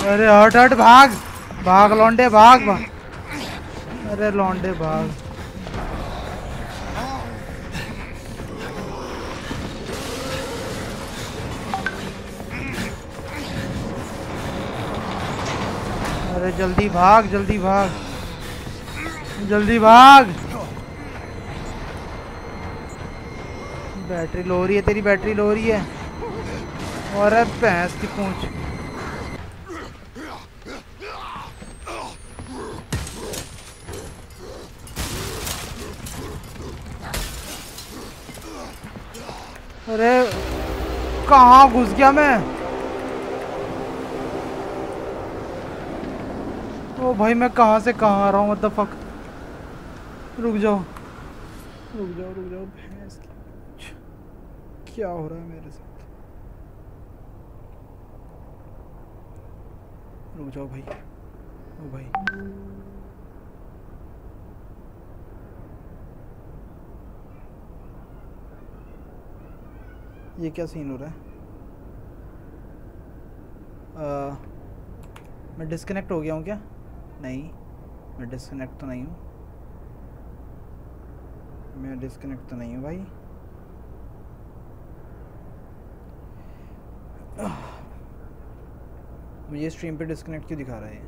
अरे हट हट भाग भाग लौंडे भाग भाग। अरे लौंडे भाग। अरे जल्दी भाग जल्दी भाग जल्दी भाग। बैटरी लो रही है तेरी बैटरी लो रही है। और भैंस की पूंछ। अरे कहाँ घुस गया मैं। ओ भाई मैं कहाँ से कहाँ आ रहा हूँ। What the fuck. रुक जाओ रुक जाओ रुक जाओ भैंस की पूंछ। क्या हो रहा है मेरे साथ। रुक जाओ भाई। ओ भाई ये क्या सीन हो रहा है। मैं डिस्कनेक्ट हो गया हूँ क्या। नहीं मैं डिस्कनेक्ट तो नहीं हूँ। मैं डिस्कनेक्ट तो नहीं हूँ भाई। मुझे स्ट्रीम पे डिस्कनेक्ट क्यों दिखा रहा है।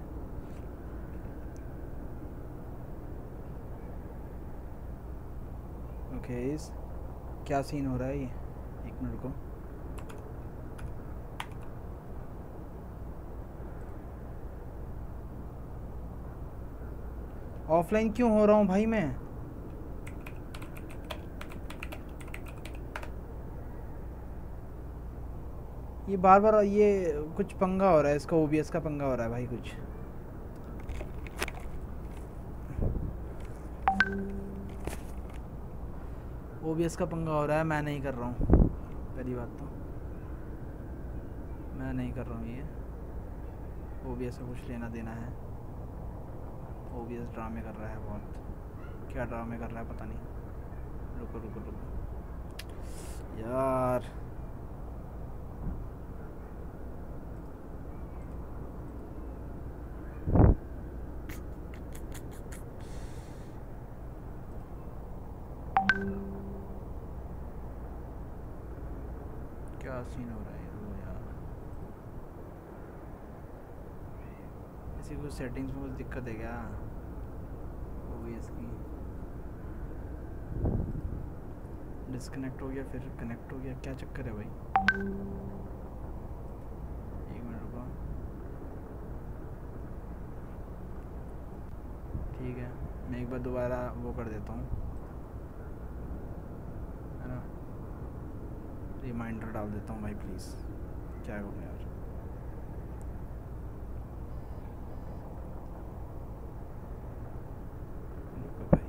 ओके क्या सीन हो रहा है ये। एक मिनट को। ऑफलाइन क्यों हो रहा हूँ भाई मैं। ये बार बार ये कुछ पंगा हो रहा है। इसका ओबीएस का पंगा हो रहा है भाई कुछ। ओबीएस का पंगा हो रहा है। मैं नहीं कर रहा हूँ पहली बात तो। मैं नहीं कर रहा हूँ ये। ओबीएस से कुछ लेना देना है। ओबीएस ड्रामे कर रहा है बहुत। क्या ड्रामे कर रहा है पता नहीं। रुको रुको रुको यार। क्या सीन हो रहा है वो यार। इसी कुछ सेटिंग्स में कुछ दिक्कत है क्या ओबीएस की। डिस्कनेक्ट हो गया फिर कनेक्ट हो गया। क्या चक्कर है भाई। एक मिनट रुको। ठीक है मैं एक बार दोबारा वो कर देता हूँ है ना। रिमाइंडर डाल देता हूँ भाई प्लीज़। क्या करूँ यार। रुको भाई।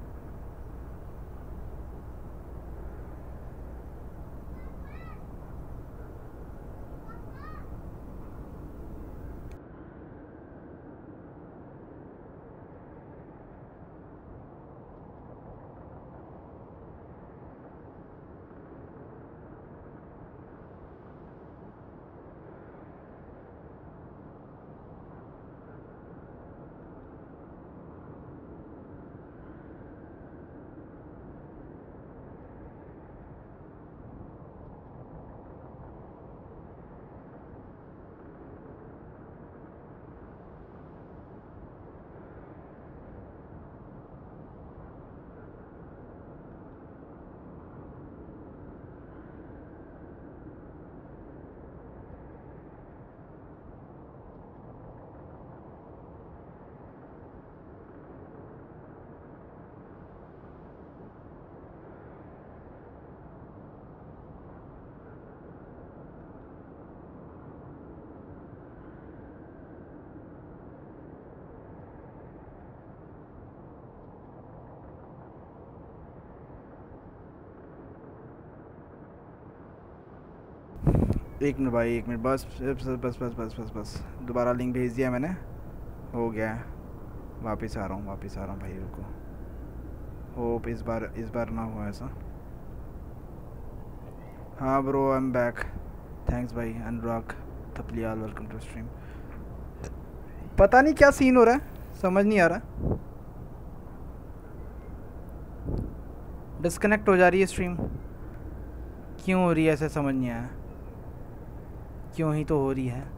एक मिनट भाई एक मिनट बस बस बस बस बस बस बस। दोबारा लिंक भेज दिया मैंने। हो गया। वापस आ रहा हूँ भाई रुको। होप इस बार ना हुआ ऐसा। हाँ bro I am back. Thanks भाई Anurag Thapliyal welcome to stream. पता नहीं क्या सीन हो रहा है, समझ नहीं आ रहा। डिस्कनेक्ट हो जा रही है स्ट्रीम, क्यों हो रही है ऐसे समझ नहीं आया। क्यों ही तो हो रही है।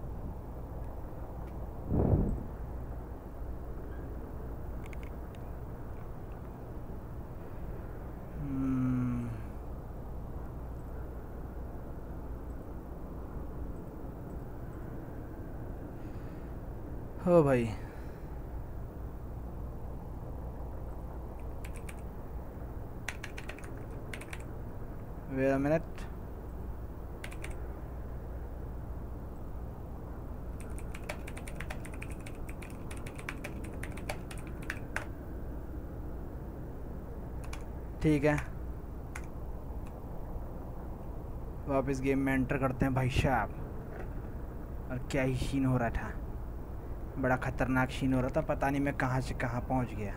हो भाई, वेट अ मिनट। ठीक है, वापस गेम में एंटर करते हैं भाई साहब। और क्या ही सीन हो रहा था, बड़ा खतरनाक सीन हो रहा था, पता नहीं मैं कहाँ से कहाँ पहुँच गया।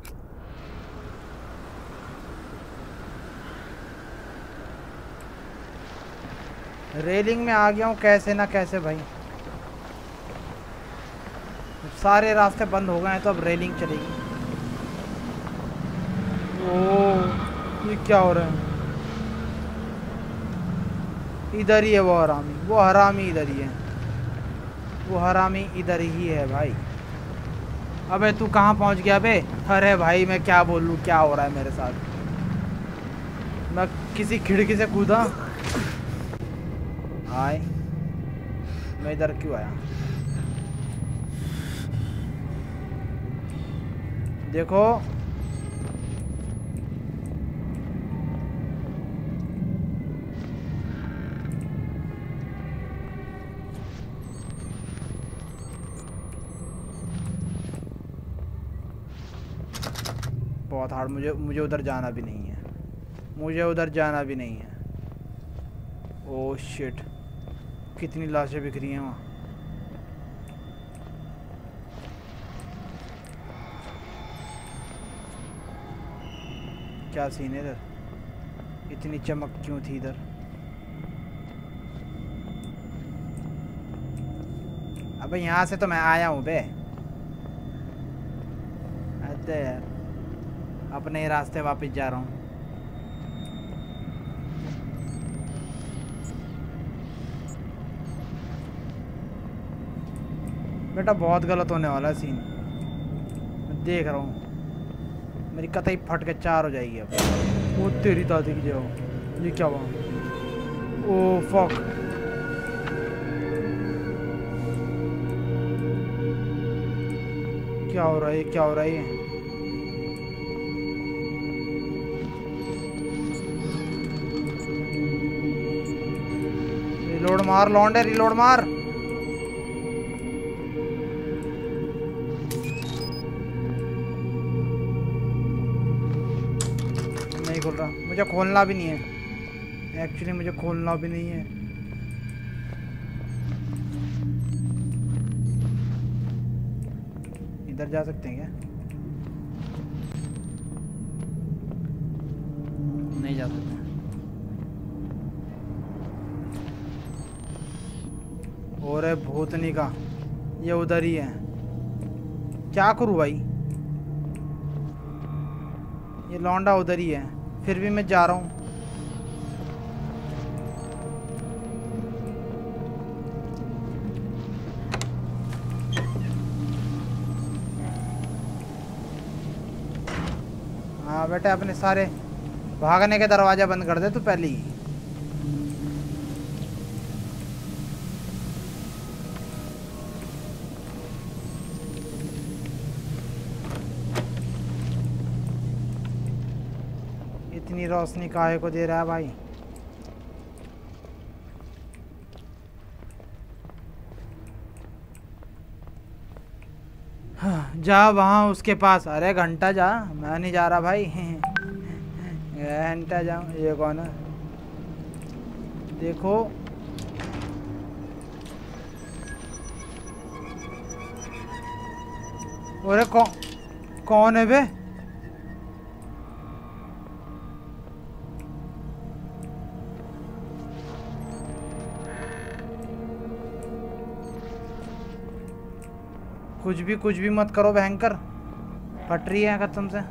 रेलिंग में आ गया हूँ कैसे ना कैसे भाई। सारे रास्ते बंद हो गए हैं तो अब रेलिंग चलेगी। ओ, ये क्या हो रहा है? इधर ही है वो हरामी, वो हरामी इधर ही है, वो हरामी इधर ही है भाई। अबे तू कहाँ पहुँच गया बे? अरे भाई मैं क्या बोलूँ, क्या हो रहा है मेरे साथ। मैं किसी खिड़की से कूदा। आए, मैं इधर क्यों आया? देखो बहुत हार्ड। मुझे उधर जाना भी नहीं है, मुझे उधर जाना भी नहीं है। ओह शिट, कितनी लाशें बिखरी हैं वहाँ। क्या सीन है इधर, इतनी चमक क्यों थी इधर? अबे यहाँ से तो मैं आया हूँ बे। अरे यार, अपने ही रास्ते वापस जा रहा हूँ। बेटा बहुत गलत होने वाला है सीन, मैं देख रहा हूँ। मेरी कतई फट के चार हो जाएगी अब। वो तेरी दादी की जगह, ये क्या हुआ? ओ फक, क्या हो रहा है, क्या हो रहा है ये? रिलोड मार लौंडे, रिलोड मार। नहीं खोल रहा, मुझे खोलना भी नहीं है एक्चुअली, मुझे खोलना भी नहीं है। इधर जा सकते हैं क्या? नहीं जा सकते। और है भूतनी का, ये उधर ही है। क्या करूँ भाई, ये लौंडा उधर ही है, फिर भी मैं जा रहा हूँ। हाँ बेटा, अपने सारे भागने के दरवाजे बंद कर दे तू पहले ही। इतनी रोशनी काहे को दे रहा है भाई? हाँ, जा वहाँ उसके पास। अरे घंटा जा, मैं नहीं जा रहा भाई। घंटा जाऊँ, ये कौन है? देखो अरे कौन है बे? कुछ भी मत करो भयंकर, फट रही है कसम से।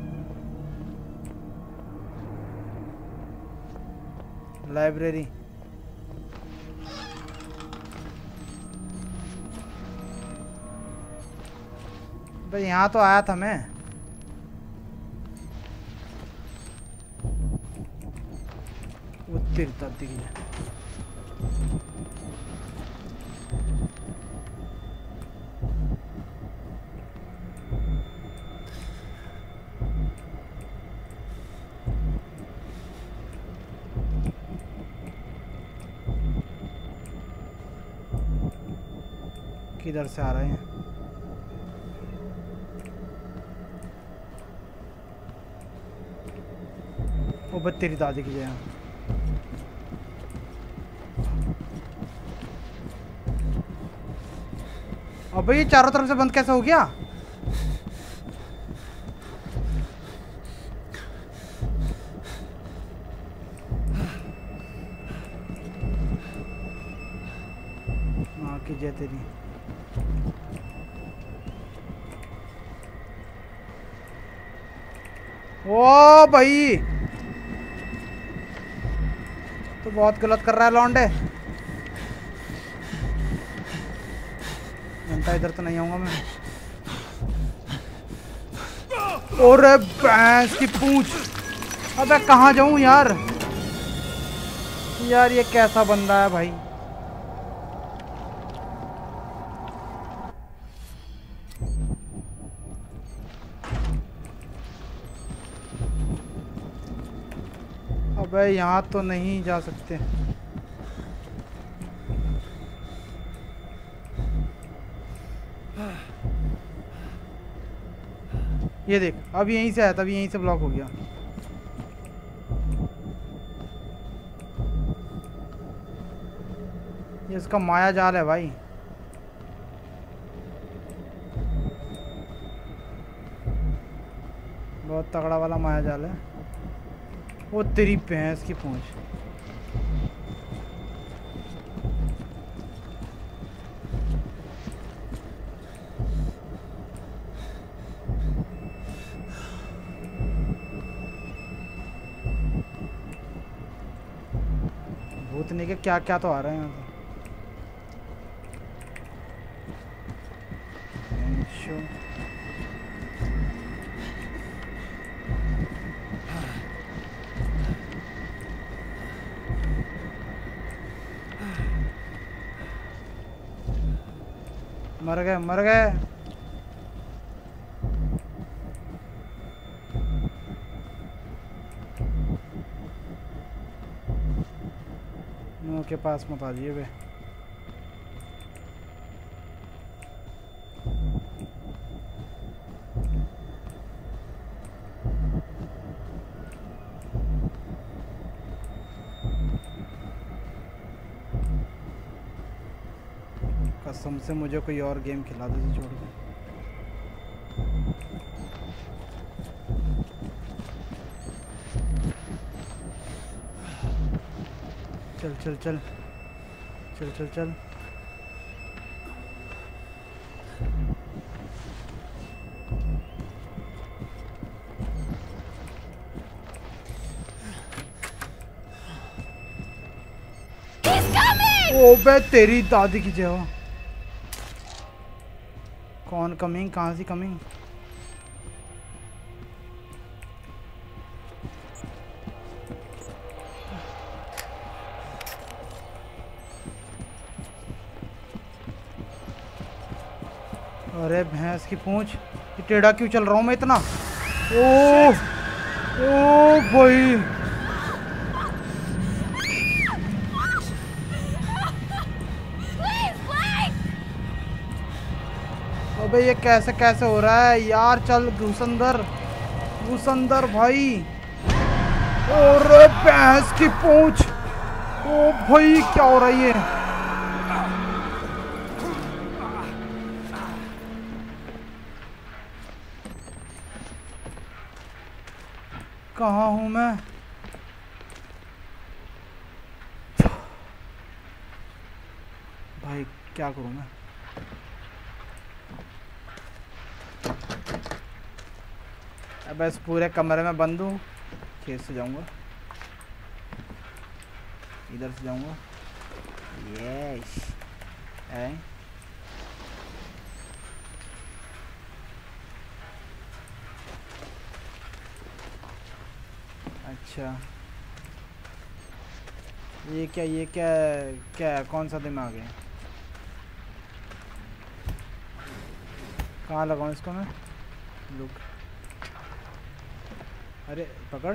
लाइब्रेरी, भाई यहाँ तो आया था मैं। वो तेरी दादी की है। किधर से आ रहे हैं? ओ बस तेरी दादी की जय। अबे ये चारों तरफ से बंद कैसे हो गया? माँ की जय तेरी। ओ भाई तो बहुत गलत कर रहा है लौंडे। घंटा इधर तो नहीं आऊंगा मैं। और भैंस की पूंछ। अबे कहाँ जाऊं यार? यार ये कैसा बंदा है भाई? अबे यहाँ तो नहीं जा सकते। ये देख, अब यहीं से आया था, अभी यहीं से ब्लॉक हो गया। ये इसका माया जाल है भाई। बहुत तगड़ा वाला माया जाल है। वो तेरी भैंस की पूंछ। भूतनी के क्या क्या तो आ रहे हैं यहाँ से। मर गए मर गए। मुंह के पास मत आ जाइए बे। कसम से मुझे कोई और गेम खिला दे छोड़ के। चल चल चल चल चल चल। ओ बे तेरी दादी की जय हो। कौन कमिंग? कहाँ से कमिंग? अरे भैंस की पूंछ, टेढ़ा क्यों चल रहा हूँ मैं इतना? ओ ओ भाई अबे ये कैसे कैसे हो रहा है यार? चल घुस अंदर, घुस अंदर भाई। और भैंस की पूंछ। ओ भाई क्या हो रहा है ये? कहाँ हूँ मैं? भाई क्या करूँ मैं? अब इस पूरे कमरे में बंद हूँ। खेत से जाऊँगा, इधर से जाऊँगा। यस है। अच्छा ये क्या, ये क्या क्या कौन सा दिमाग है? कहाँ लगाऊँ इसको मैं? लुक, अरे पकड़,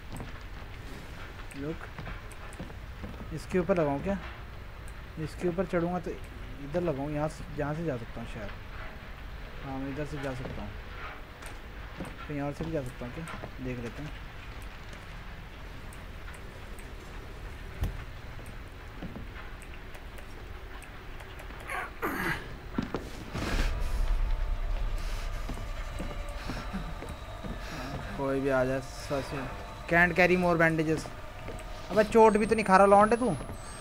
लुक इसके ऊपर लगाऊँ क्या? इसके ऊपर चढ़ूँगा तो इधर लगाऊँ, यहाँ से जा सकता हूँ शायद। हाँ मैं इधर से जा सकता हूँ, कहीं और से भी जा सकता हूँ क्या? देख लेते हैं। कोई भी आ जाए। Can't carry more bandages. अबे चोट भी तो नहीं खा रहा लौंडे तू।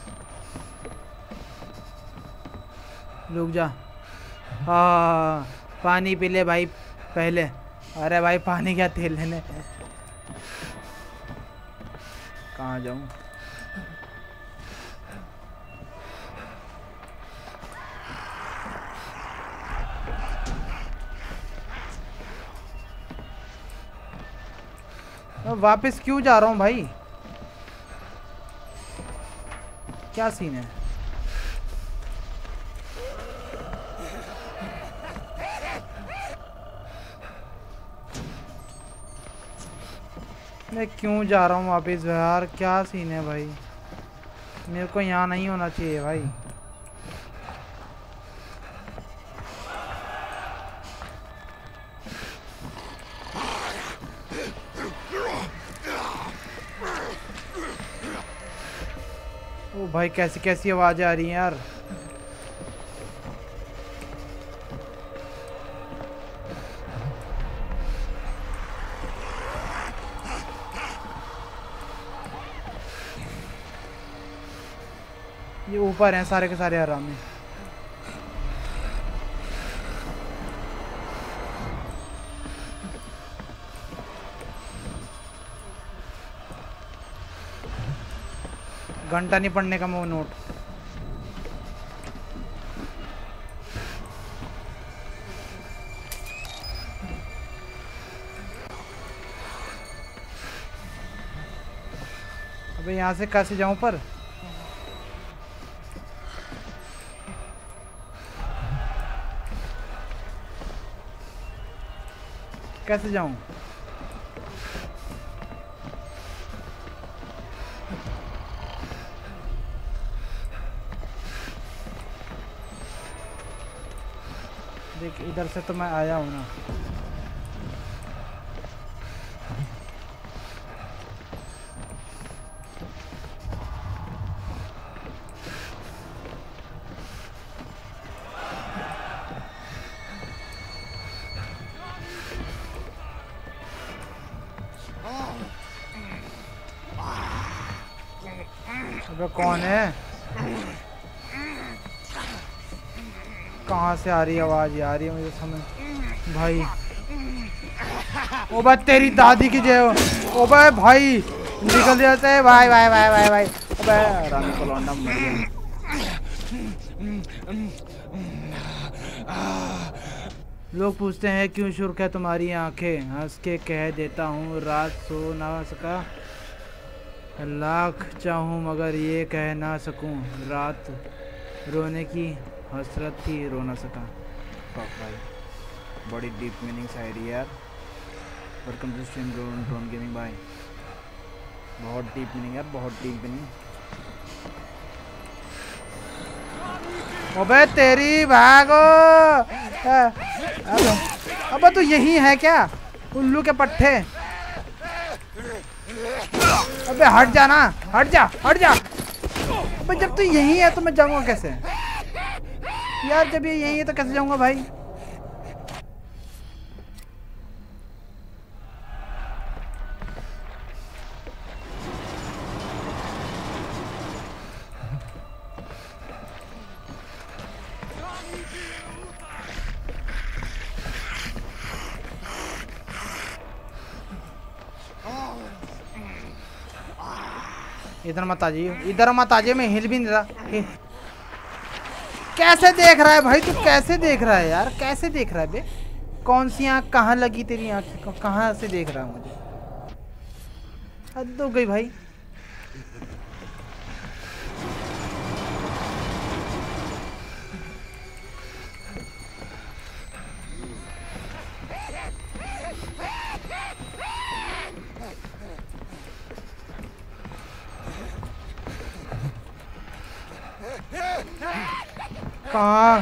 रुक जा। हाँ पानी पी ले भाई पहले। अरे भाई पानी क्या, तेल लेने। कहाँ जाऊँ? मैं वापस क्यों जा रहा हूँ भाई? क्या सीन है? मैं क्यों जा रहा हूँ वापस यार? क्या सीन है भाई? मेरे को यहाँ नहीं होना चाहिए भाई। ओ भाई कैसी कैसी आवाज़ें आ रही हैं यार। ये ऊपर हैं सारे के सारे हरामी। घंटा नहीं पड़ने का वो नोट। अबे यहाँ से कैसे जाऊँ पर? कैसे जाऊँ? देख इधर से तो मैं आया हूँ ना। अबे कौन है? कहाँ से आ रही आवाज़? आ रही है मुझे समझ भाई। ओ भाई तेरी दादी की जय हो। ओ भाई भाई निकल जाते हैं भाई भाई भाई भाई भाई। अबे रानी को लौंडा मर गया। लोग पूछते हैं क्यों शुर्क है तुम्हारी आंखें, हंस के कह देता हूँ रात सो ना सका। लाख चाहूँ मगर ये कह ना सकूँ, रात रोने की हसरत थी रो ना सका। भाई बड़ी डीप मीनिंग शायरी यार। Welcome to stream drone gaming भाई। बहुत डीप मीनिंग यार, बहुत डीप मीनिंग। अबे तेरी भागो। अबे तो यही है क्या उल्लू के पट्टे? अबे हट जा ना, हट जा हट जा। अबे जब तो यही है तो मैं जाऊंगा कैसे यार? जब ये यही है तो कैसे जाऊंगा भाई? इधर मत आ जाइए, इधर मत आ जाइए, मैं हिल भी नहीं रहा। कैसे देख रहा है भाई तू, कैसे देख रहा है यार, कैसे देख रहा है बे? कौन सी आँख कहाँ लगी तेरी आँख, कहाँ से देख रहा है मुझे? हद हो गई भाई। कहाँ?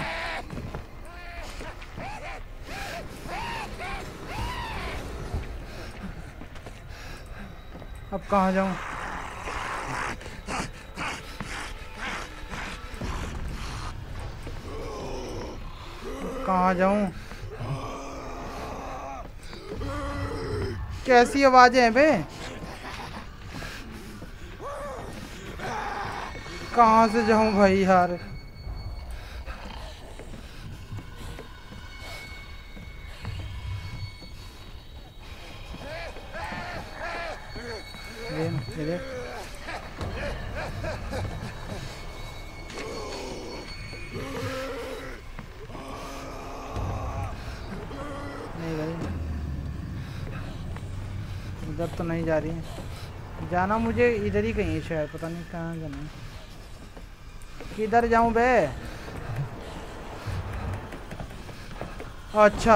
अब कहाँ जाऊँ? कहाँ जाऊँ? कैसी आवाजें हैं बे? कहाँ से जाऊँ भाई यार? इधर नहीं भाई, इधर तो नहीं जा रही है। जाना मुझे इधर ही कहीं है शायद, पता नहीं कहाँ जाना है। किधर जाऊं बे? अच्छा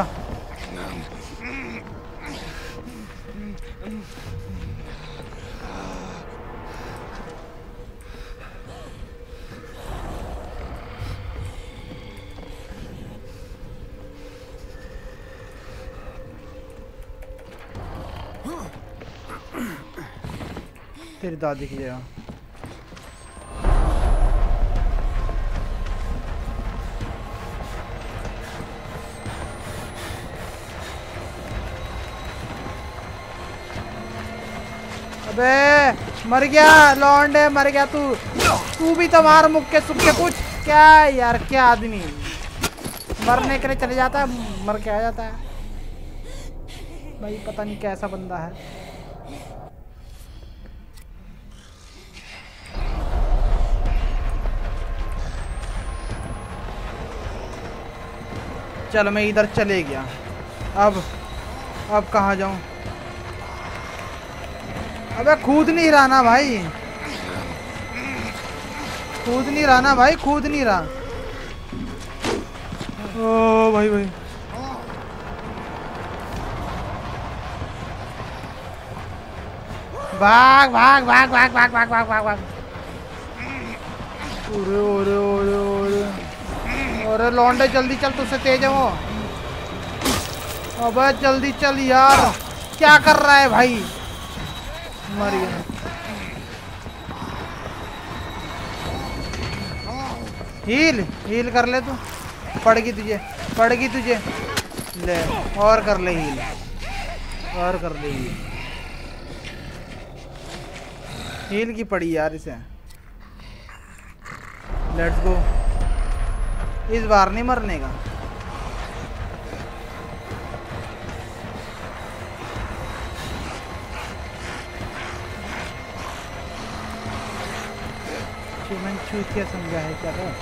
तेरी दादी की जगह। अबे मर गया लौंडे, मर गया तू। तू भी तो मार मुक्के सुक्के कुछ। क्या यार, क्या आदमी मरने के लिए चले जाता है, मर के आ जाता है भाई। पता नहीं कैसा बंदा है। चलो मैं इधर चले गया। अब कहाँ जाऊँ? अबे कूद नहीं रहा ना भाई, कूद नहीं रहा ना भाई, कूद नहीं रहा। ओ भाई भाई, भाग भाग भाग भाग भाग भाग भाग भाग भाग। ओरे ओरे ओरे ओरे ओरे लौंडे जल्दी चल, तुझसे तेज है वो। अबे जल्दी चल यार, क्या कर रहा है भाई? मर गया। हील हील कर ले तू, पड़गी तुझे, पड़गी तुझे। ले और कर ले हील, और कर ले हील। हील की पड़ी यार इसे। लेट्स गो, इस बार नहीं मरने का। क्या समझा है क्या है?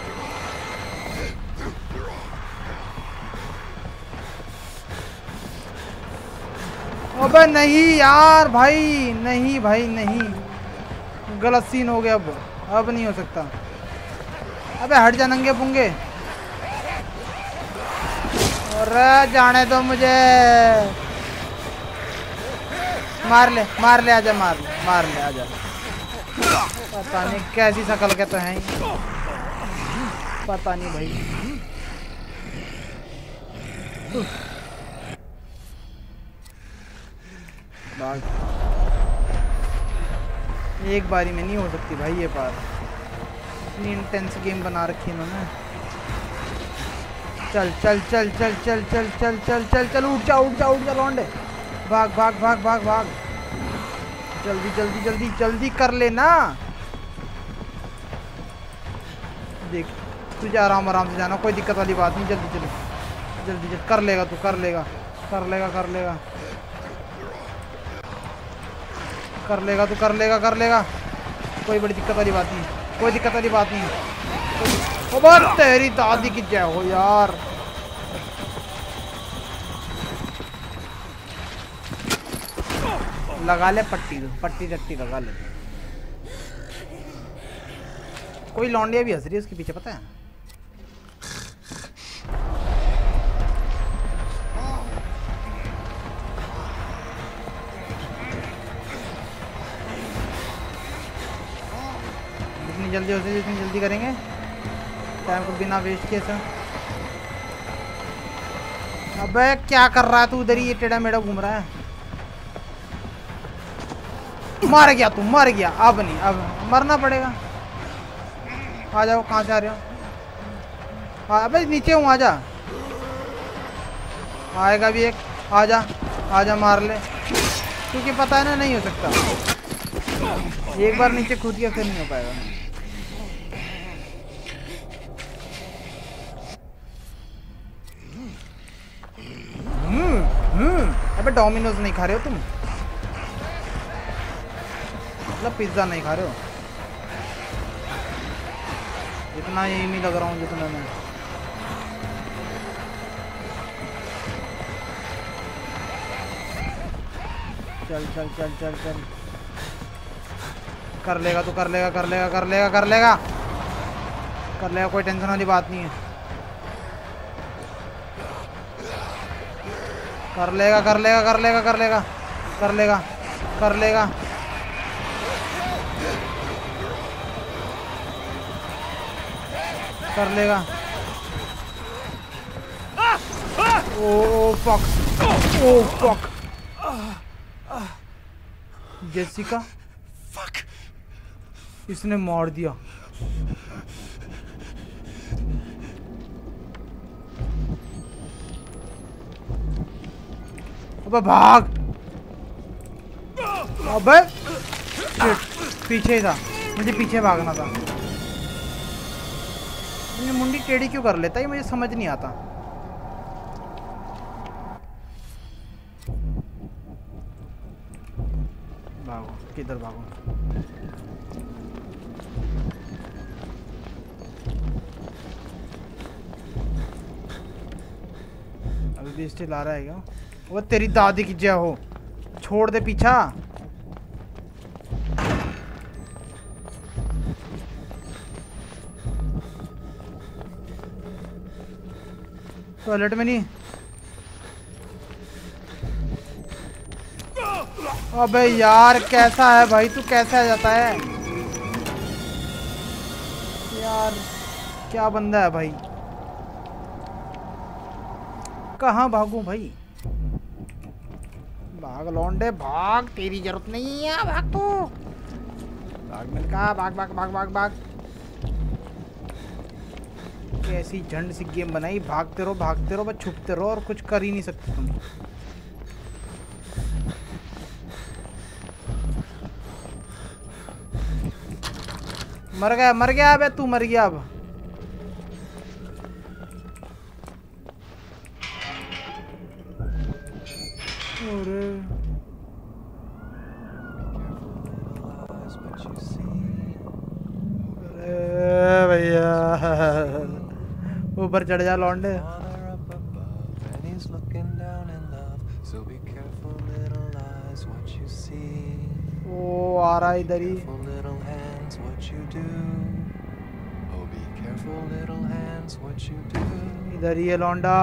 अबे नहीं यार भाई, नहीं भाई नहीं, गलत सीन हो गया। अब नहीं हो सकता। अबे हट जा नंगे पुंगे। अरे जाने दो मुझे। मार ले आजा, मार ले आजा। पता नहीं कैसी शक्ल के तो हैं, पता नहीं भाई। एक बारी में नहीं हो सकती भाई ये पार, इतनी इंटेंस गेम बना रखी है मैंने। चल चल चल चल चल चल चल चल चल चल, उठ जा उठ जा उठ जा लौंडे। भाग भाग भाग भाग भाग, जल्दी जल्दी जल्दी जल्दी कर लेना। देख तुझे आराम से जाना, कोई दिक्कत वाली बात नहीं। जल्दी जल्दी जल्दी जल्दी कर लेगा तू, कर लेगा कर लेगा कर लेगा कर लेगा तू, कर लेगा कर लेगा। कोई बड़ी दिक्कत वाली बात नहीं, कोई दिक्कत वाली बात नहीं। ओ बात तेरी दादी की जय हो यार। लगा ले पट्टी, पट्टी चट्टी लगा ले। कोई लौंडिया भी हंस रही है उसके पीछे, पता है? जितनी जल्दी हो सके जितनी जल्दी करेंगे, टाइम को बिना वेस्ट किए सर। अबे क्या कर रहा है तू उधर ही, ये टेढ़ा मेढ़ा घूम रहा है। मर गया तू, मर गया। अब नहीं, अब मरना पड़ेगा। आ जाओ, कहाँ से आ रहे हो? हाँ अबे नीचे हूँ, आजा। आएगा भी एक, आजा आजा मार ले, क्योंकि पता है ना नहीं हो सकता। एक बार नीचे कूद गया फिर नहीं हो पाएगा। अबे डोमिनोज नहीं खा रहे हो तुम? मतलब पिज्जा नहीं खा रहे हो? इतना यही नहीं लग रहा हूँ जितना मैं। चल चल चल चल चल, कर लेगा तू, कर लेगा कर लेगा कर लेगा कर लेगा कर लेगा, कोई टेंशन वाली बात नहीं है। कर लेगा कर लेगा कर लेगा कर लेगा कर लेगा कर लेगा। कर लेगा। Oh fuck, oh fuck. Jessica, इसने मार दिया। अबे भाग। अबे पीछे ही था, मुझे पीछे भागना था। ये मुंडी टेढ़ी क्यों कर लेता है, मुझे समझ नहीं आता। भागो, किधर भागो? अभी भी स्टिल आ रहा है क्या? वो तेरी दादी की जय हो, छोड़ दे पीछा। टॉयलेट में नहीं? अबे यार कैसा है भाई तू, कैसे आ जाता है यार? क्या बंदा है भाई? कहाँ भागूं भाई? भाग लौंडे भाग, तेरी जरूरत नहीं है, भाग तू। भाग मिलका, भाग भाग भाग भाग भाग। कैसी झंड सी गेम बनाई, भागते रहो बस, छुपते रहो और कुछ कर ही नहीं सकते तुम। मर गया अबे तू, मर गया अब। भैया ऊपर चढ़ जा लौंडे। ओ आ रहा इधर ही। इधर ही है लौंडा।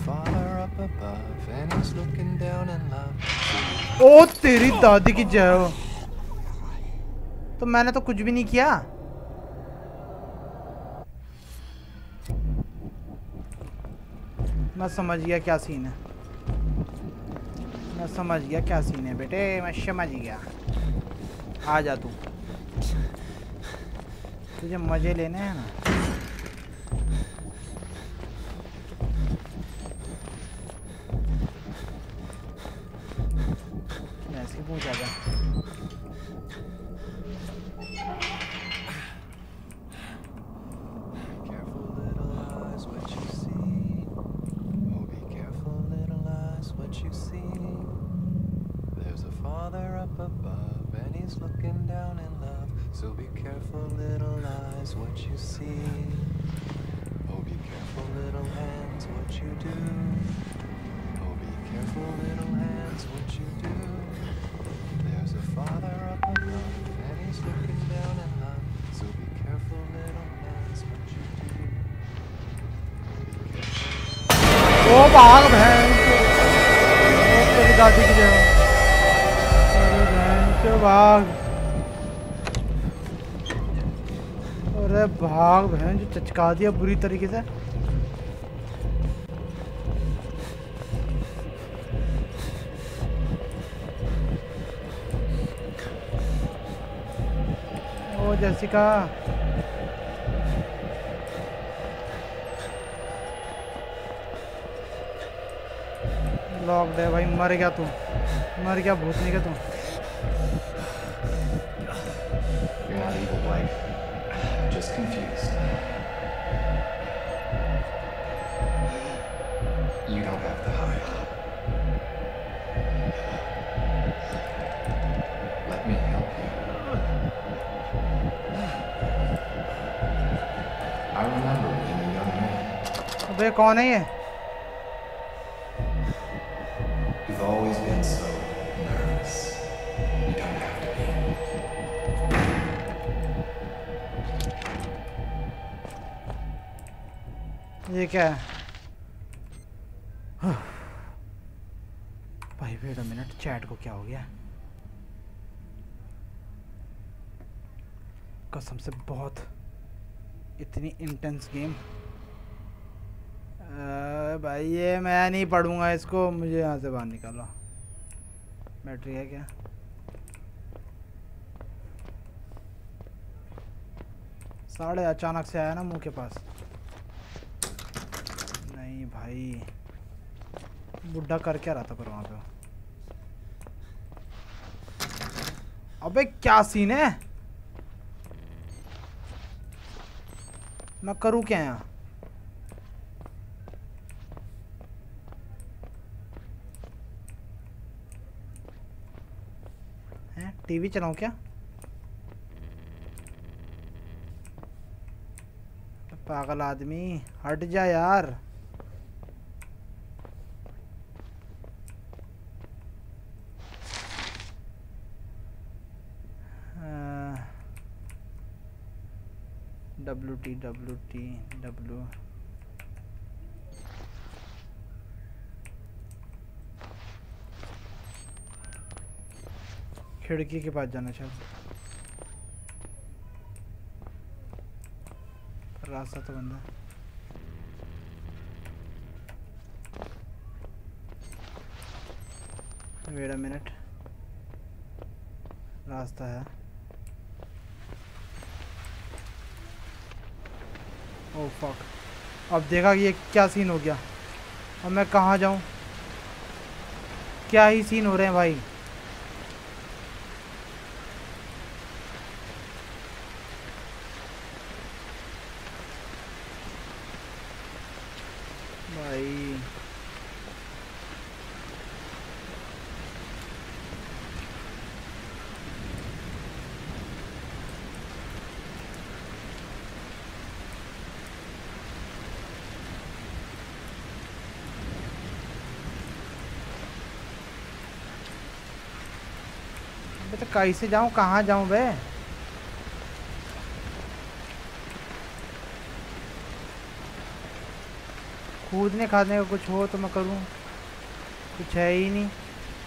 ओ तेरी दादी की जय हो। तो मैंने तो कुछ भी नहीं किया। मैं समझ गया क्या सीन है, मैं समझ गया क्या सीन है बेटे, मैं समझ गया। आ जा तू, तुझे मजे लेने हैं ना। ऐसे पूछ आ जा। So be careful, little eyes, what you see. Oh, be careful, little hands, what you do. Oh, be careful, little hands, what you do. There's a father up above, and he's looking down in love. So be careful, little hands, what you do. ओ भाग बहन तेरी दादी की जगह। अरे बहन से भाग। अरे भाग बहन जो चचका दिया बुरी तरीके से। ओ जेसिका लॉक्ड है भाई। मर गया तू, मर गया भूतनी का तू। You're not evil, Blake. Just confused. You don't have to hide. Let me help you. I remember being a young man. अबे कौन है ये? You've always been so nervous. You don't have to be. ये क्या है? भाई wait a minute, chat को क्या हो गया? कसम से बहुत इतनी इंटेंस गेम। भाई ये मैं नहीं पढ़ूंगा इसको, मुझे यहाँ से बाहर निकालो। बैटरी है क्या? साढ़े अचानक से आया ना मुंह के पास। नहीं भाई बुढ़ा कर क्या रहा था पर वहाँ पे? अबे क्या सीन है? मैं करूँ क्या यहाँ? टीवी चलाऊं क्या? पागल आदमी हट जा यार। WTW खिड़की के पास जाना चाहिए। रास्ता तो बंद है। वेट अ मिनट, रास्ता है। ओह फक, अब देखा कि ये क्या सीन हो गया। अब मैं कहाँ जाऊँ? क्या ही सीन हो रहे हैं भाई। भाई तो कैसे जाऊँ, कहाँ जाऊँ बे? कूदने खादने का कुछ हो तो मैं करूँ, कुछ है ही नहीं।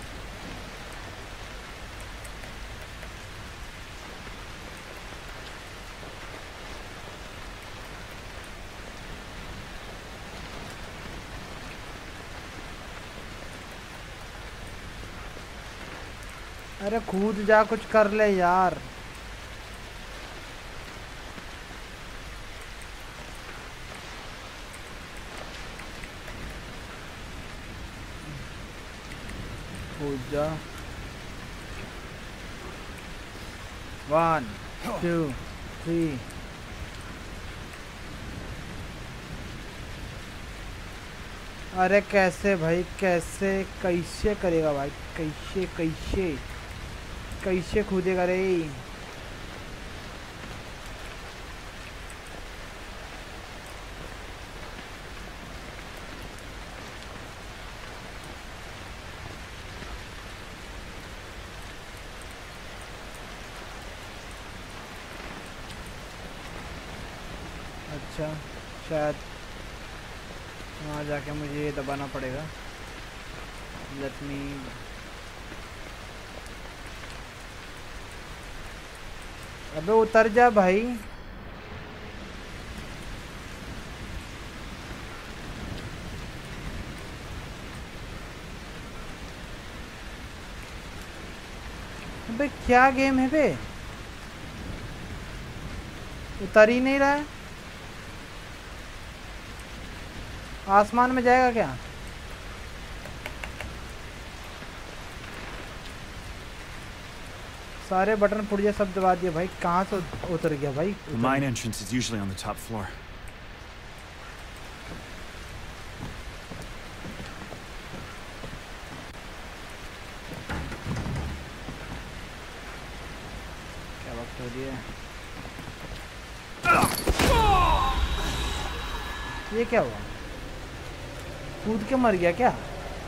अरे कूद जा, कुछ कर ले यार। कूद जा। 1 2 3। अरे कैसे भाई, कैसे कैसे करेगा भाई? कैसे कैसे कैसे कूदेगा रे? अच्छा शायद वहाँ जाके मुझे ये दबाना पड़ेगा। लेट मी अबे उतर जा भाई। अबे क्या गेम है बे, उतर ही नहीं रहा है। आसमान में जाएगा क्या? सारे बटन पुर्जे सब दबा दिए भाई, कहाँ से उतर गया भाई? The mine entrance is usually on the top floor. क्या वक्त हो रही है? ये क्या हुआ? कूद के मर गया क्या?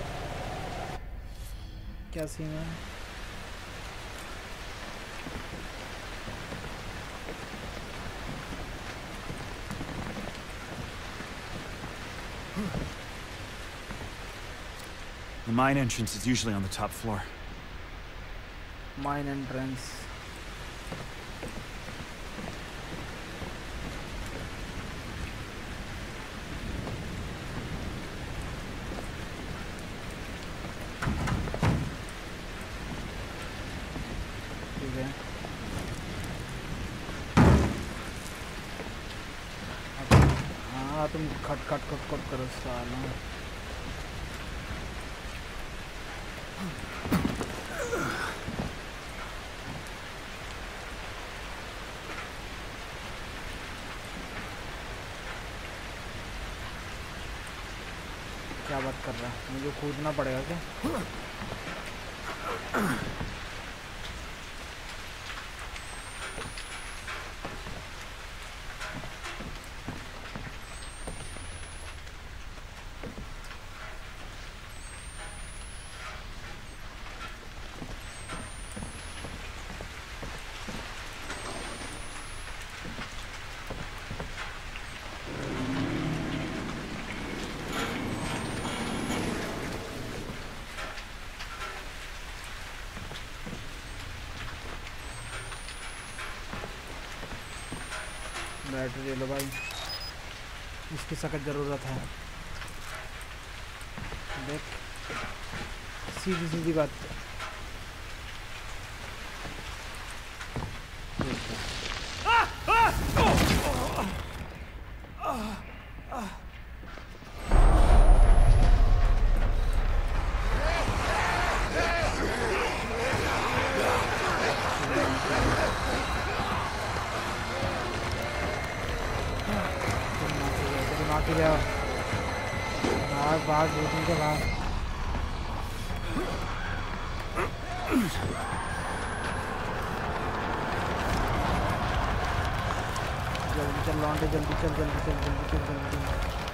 क्या सीन है? The mine entrance is usually on the top floor. Mine entrance. ठीक है। हाँ तुम खट खट खट खट करो साला। क्या बात कर रहा है? मुझे कूदना पड़ेगा क्या? बैटरी ले लो भाई, इसकी सख्त ज़रूरत है। देख सीधी सीधी बात। भाग भाग दूसरी के भाग। जल्दी चल लौंडे, जल्दी चल जल्दी चल जल्दी चल जल्दी चल।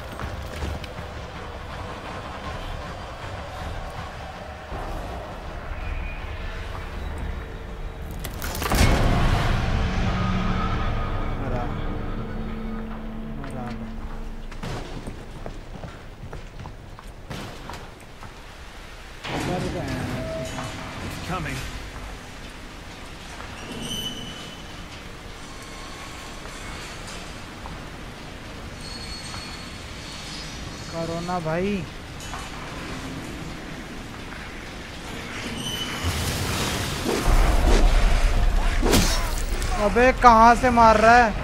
Coming. कोरोना भाई, अबे कहाँ से मार रहा है?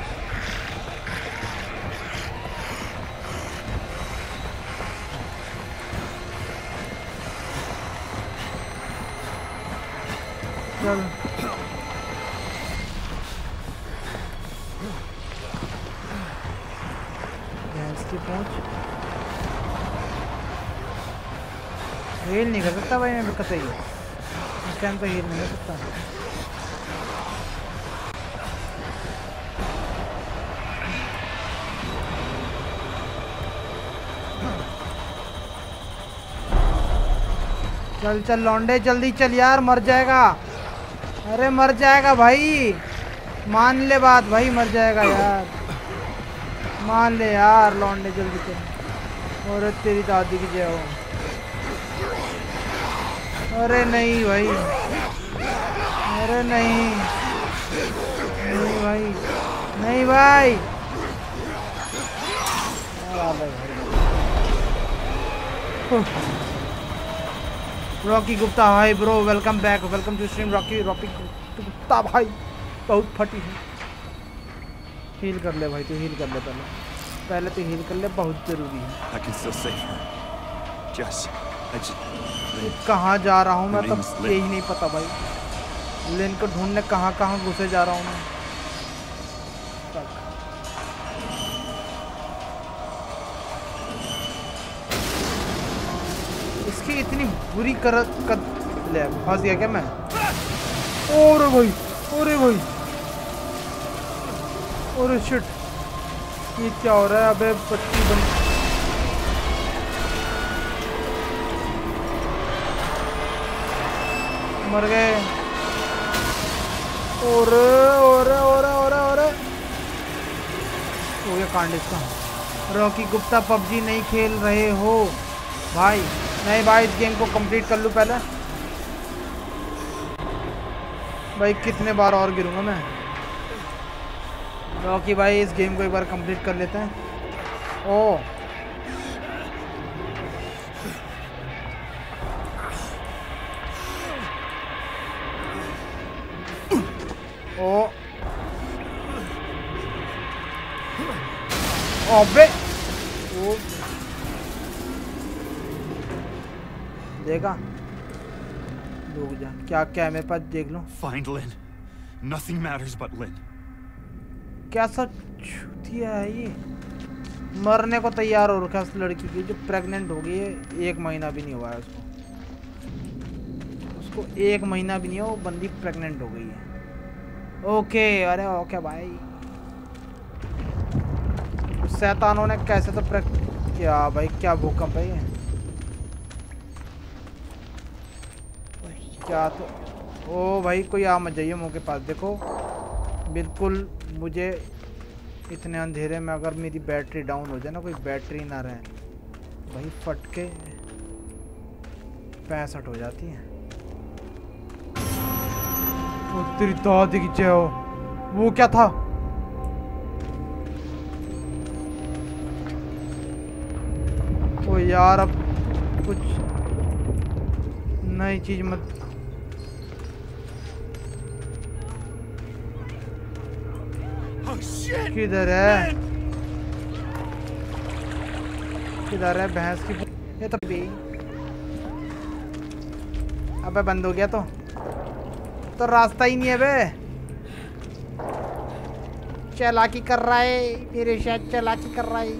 चल भैंस की पूंछ। हील नहीं कर सकता भाई मैं कतई, इस टाइम तो हील नहीं कर सकता। चल चल लौंडे जल्दी चल यार, मर जाएगा। अरे मर जाएगा भाई, मान ले बात भाई, मर जाएगा यार। मान ले यार लौंडे जल्दी कर। और तेरी दादी की जय हो। अरे नहीं भाई, अरे नहीं नहीं भाई, नहीं भाई। Rocky Gupta hi bro, welcome back, welcome to stream. Rocky Gupta भाई बहुत फटी है। हील कर ले भाई, तू हील कर ले पहले तो हील कर ले, बहुत जरूरी है। कहाँ जा रहा हूँ मैं, तब यही नहीं पता भाई। लिन को ढूंढने कहाँ कहाँ घुसे जा रहा हूँ मैं। इसकी इतनी बुरी कर ले, फंस गया क्या मैं? ओरे भाई, ओरे भाई, ओरे शिट, ये क्या हो रहा है? अबे पत्ती बन, मर गए। ओरे ओरे ओरे ओरे ओरे, हो गया कांड इसका। रॉकी गुप्ता पबजी नहीं खेल रहे हो भाई? नहीं भाई, इस गेम को कंप्लीट कर लूँ पहले भाई। कितने बार और गिरूंगा मैं? रॉकी भाई इस गेम को एक बार कंप्लीट कर लेते हैं। ओ ओ अबे ओ, देखा? रुक जा, क्या क्या है मेरे पास, देख लो। Find Lynn. Nothing matters but Lynn. क्या सब छूतिया है ये? मरने को तैयार हो रखा है उस लड़की की जो प्रेग्नेंट हो गई है। 1 महीना भी नहीं हुआ है उसको 1 महीना भी नहीं हुआ, वो बंदी प्रेग्नेंट हो गई है। ओके, अरे ओके भाई। शैतानों ने कैसे तो क्या भाई, क्या भूकंप है ये? क्या तो, ओ भाई कोई आ मत जाइए मुँह के पास। देखो बिल्कुल, मुझे इतने अंधेरे में अगर मेरी बैटरी डाउन हो जाए ना, कोई बैटरी ना रहे भाई, फट के 65 हो जाती है। ओ तेरी दादी की जय हो। वो क्या था? ओ यार, अब कुछ नई चीज मत। किधर है, किधर है भैंस की? ये तो भी अबे बंद हो गया तो रास्ता ही नहीं है बे। चालाकी कर रहा है मेरे, शायद चालाकी कर रहा है।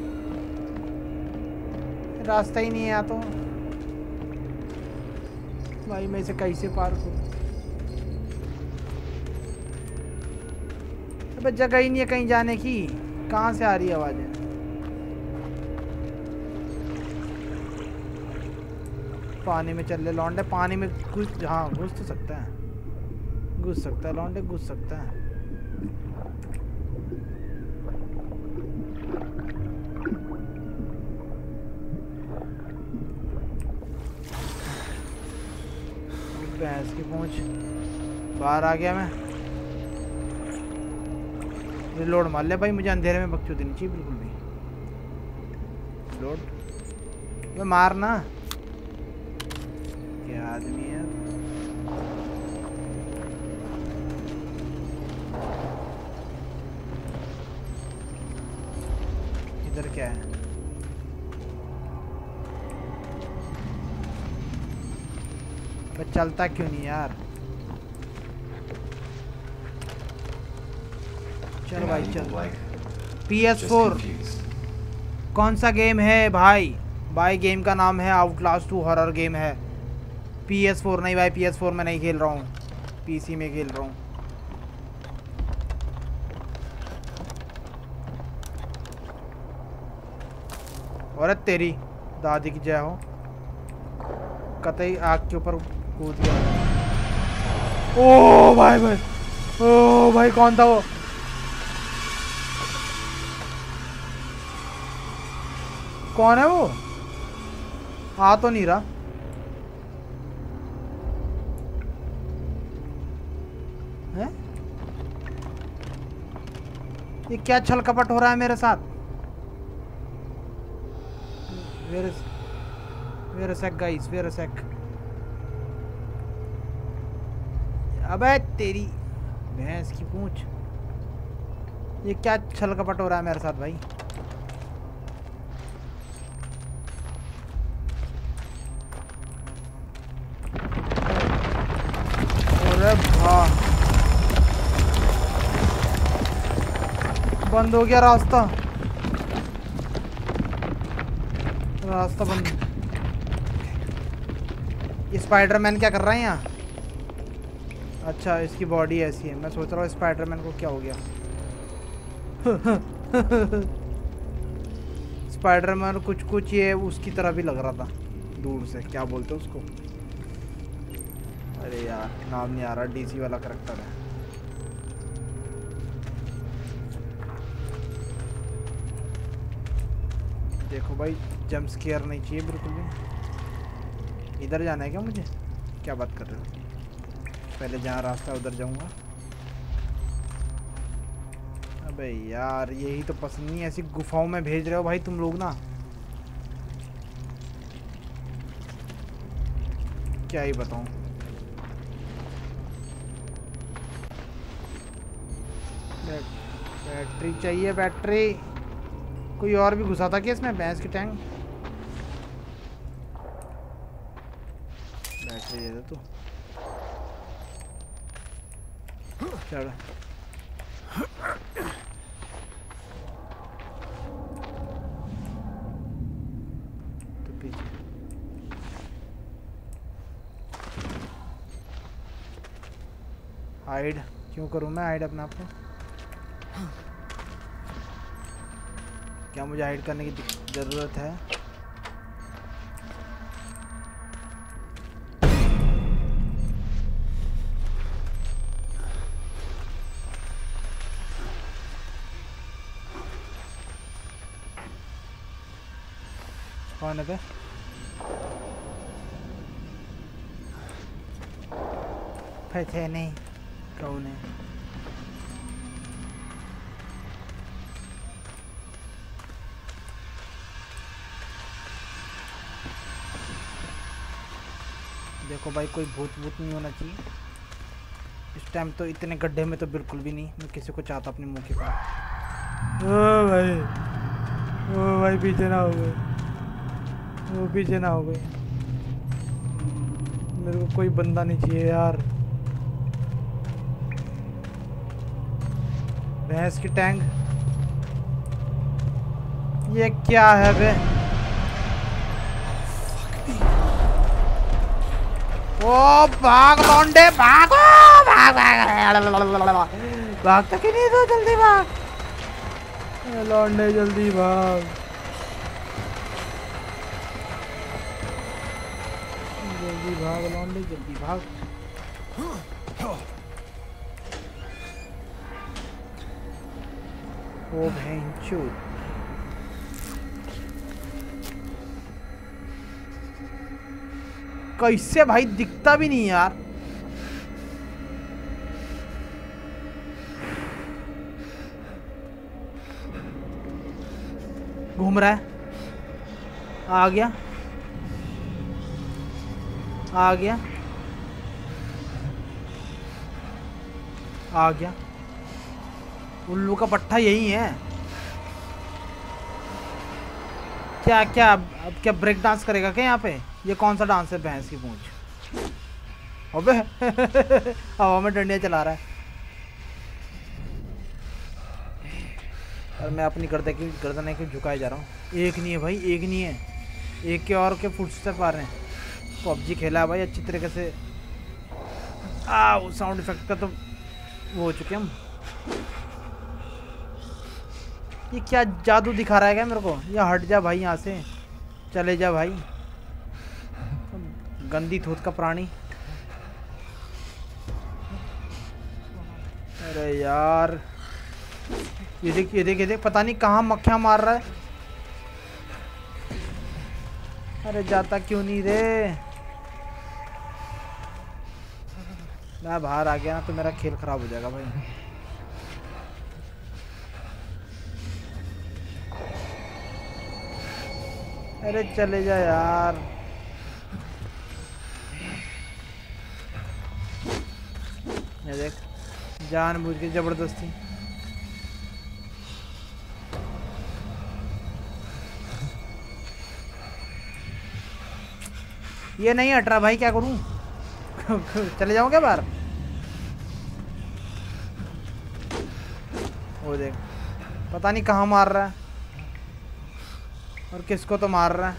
रास्ता ही नहीं है तो भाई मैं इसे कैसे पार करूं? अबे जगह ही नहीं है कहीं जाने की। कहाँ से आ रही है आवाज़ें? पानी में चल ले लौंडे, पानी में घुस। हाँ घुस तो सकता है, घुस सकता है लौंडे, घुस सकता है। भैंस की पूंछ, बाहर आ गया मैं। रिलोड मार ले भाई, मुझे अंधेरे में बकचोदी नहीं चाहिए बिल्कुल भी। लोड वो मारना, क्या आदमी है। इधर क्या है? पर चलता क्यों नहीं यार? चल भाई चल। PS4 कौन सा गेम है भाई? भाई गेम का नाम है आउटलास्ट 2, हॉरर गेम है। PS4 नहीं भाई, PS4 में नहीं खेल रहा हूँ, PC में खेल रहा हूँ। और तेरी दादी की जय हो, कतई आग के ऊपर कूद गया। ओ भाई भाई, ओ भाई कौन था वो? कौन है वो? आ तो नहीं रहा। है ये क्या छल कपट हो रहा है मेरे साथ? Wait a sec guys, wait a sec. अबे तेरी भैंस की पूंछ, ये क्या छल कपट हो रहा है मेरे साथ भाई? अरे वाह, बंद हो गया रास्ता, रास्ता बंद। ये स्पाइडरमैन क्या कर रहा है यहाँ? अच्छा इसकी बॉडी ऐसी है। मैं सोच रहा हूँ स्पाइडरमैन को क्या हो गया। स्पाइडरमैन कुछ कुछ ये उसकी तरह भी लग रहा था दूर से। क्या बोलते उसको? अरे यार नाम नहीं आ रहा। डीसी वाला करेक्टर है। देखो भाई जंप स्केयर नहीं चाहिए बिल्कुल भी। इधर जाना है क्या मुझे? क्या बात कर रहे हो? पहले जहाँ रास्ता उधर जाऊंगा। अबे यार यही तो पसंद नहीं, ऐसी गुफाओं में भेज रहे हो भाई तुम लोग ना। क्या ही बताऊं। बैटरी चाहिए, बैटरी। कोई और भी घुसा था क्या इसमें? भैंस की टैंक। बैटरी दे दे तू। चढ़। तो पीछे हाइड क्यों करूं मैं? हाइड अपने आप को क्या मुझे हाइड करने की जरूरत है? कौन है? पता नहीं कौन है। देखो भाई कोई भूत भूत नहीं होना चाहिए इस टाइम तो। इतने गड्ढे में तो बिल्कुल भी नहीं। मैं किसी को चाहता अपने मुंह के पास। ओ भाई पीछे ना हो गए, वो पीछे ना हो गए। मेरे को कोई बंदा नहीं चाहिए यार। भैंस की टैंक ये क्या है बे? ओ भाग लौंडे भागो, भाग भाग भाग तक ही नहीं दो, जल्दी भाग लौंडे, जल्दी भाग, जल्दी भाग लौंडे, जल्दी भाग। ओ भैंचोद, कैसे भाई दिखता भी नहीं यार। घूम रहा है। आ गया, आ गया, आ गया। उल्लू का पट्टा यही है क्या? क्या अब क्या ब्रेक डांस करेगा क्या यहाँ पे? ये कौन सा डांस है? भैंस की पूंछ। अबे हवा में डंडियाँ चला रहा है। और मैं अपनी गर्दन की झुकाए जा रहा हूँ। एक नहीं है भाई, एक नहीं है, एक के और के फुटस्टेप आ रहे हैं। पबजी खेला है भाई अच्छी तरीके से। वो साउंड इफेक्ट का तो वो हो चुके हम। ये क्या जादू दिखा रहा है क्या मेरे को? या हट जा भाई यहाँ से, चले जा भाई, गंदी थूत का प्राणी। अरे यार ये देख, ये देख, ये देख, पता नहीं कहाँ मक्खियाँ मार रहा है। अरे जाता क्यों नहीं रे? मैं बाहर आ गया ना तो मेरा खेल खराब हो जाएगा भाई। अरे चले जा यार। ये देख, जानबूझ के जबरदस्ती। ये नहीं हट रहा भाई, क्या करूं? चले जाऊं क्या बाहर? वो देख, पता नहीं कहाँ मार रहा है और किसको तो मार रहा है।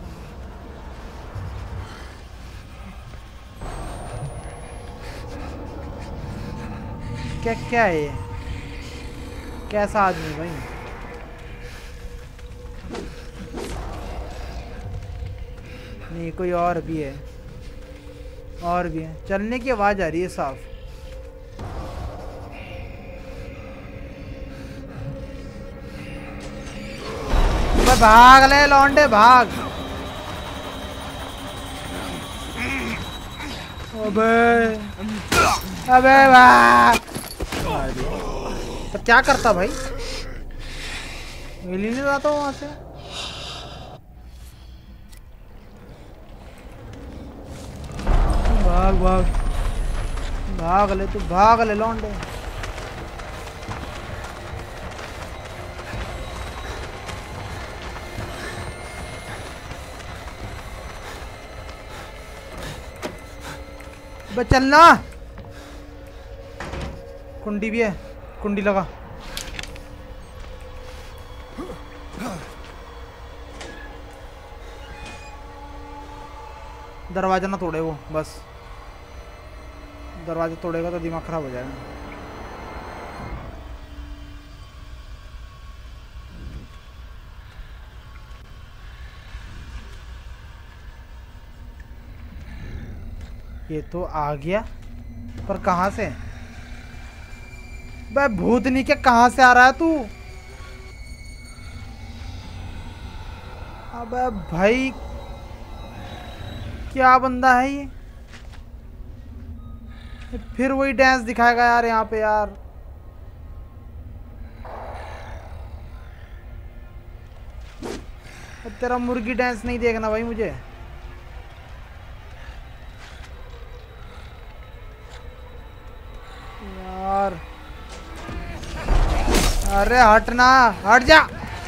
क्या क्या है ये? कैसा आदमी भाई? नहीं, कोई और भी है, और भी है। चलने की आवाज आ रही है साफ। भाग ले लौंडे भाग। अबे अबे भाग। तो क्या करता भाई? मिल ही नहीं रहा था वहां से। भाग भाग भाग ले, तू भाग ले लौंडे। बस चलना। कुंडी भी है, कुंडी लगा। दरवाजा ना तोड़े वो, बस दरवाजा तोड़ेगा तो दिमाग खराब हो जाएगा। ये तो आ गया, पर कहाँ से? बे भूतनी के कहाँ से आ रहा है तू? अबे भाई क्या बंदा है ये? फिर वही डांस दिखाएगा यार यहाँ पे यार। तेरा मुर्गी डांस नहीं देखना भाई मुझे। यार अरे हटना, हट जा।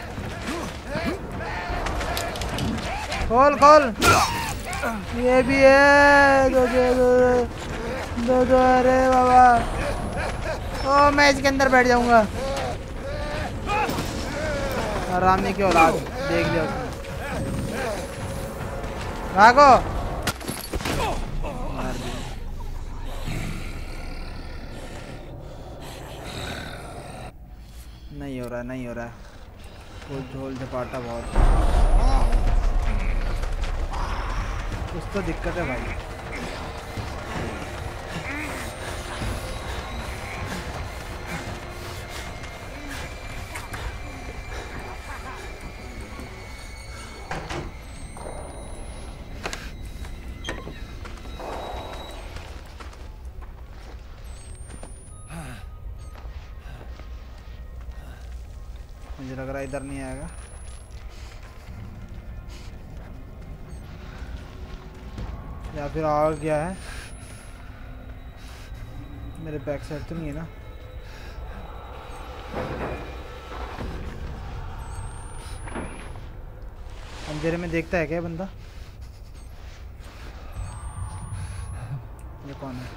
खोल खोल। ये भी है। दो दो दो दो दो। अरे बाबा, ओ मैं इसके अंदर बैठ जाऊंगा। आरामी की औलाद, देख लिया उसने। भागो। नहीं हो रहा, नहीं हो रहा। वो झोल झपाटा बहुत। कुछ तो दिक्कत है भाई। मुझे लग रहा है इधर नहीं आएगा। या फिर आ गया है। मेरे बैक साइड तो नहीं है ना? अंधेरे में देखता है क्या बंदा? ये कौन है?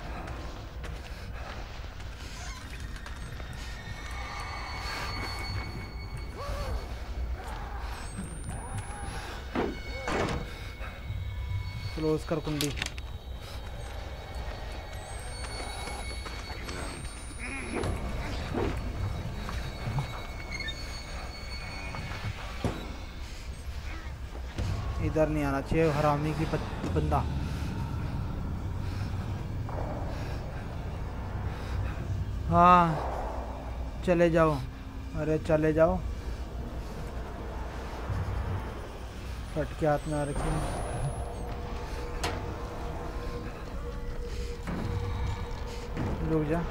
क्लोज कर कुंडी। इधर नहीं आना चाहिए हरामी की बंदा। हाँ चले जाओ। अरे चले जाओ। फट के हाथ में आ रखी है। रुक जा,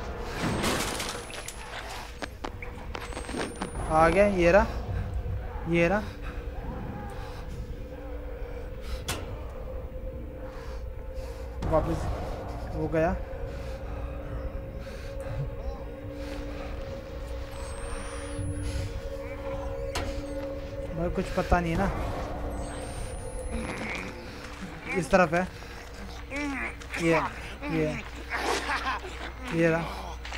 आ गया, ये रहा, ये रहा। वापस हो गया। भाई कुछ पता नहीं ना, इस तरफ है, ये रहा,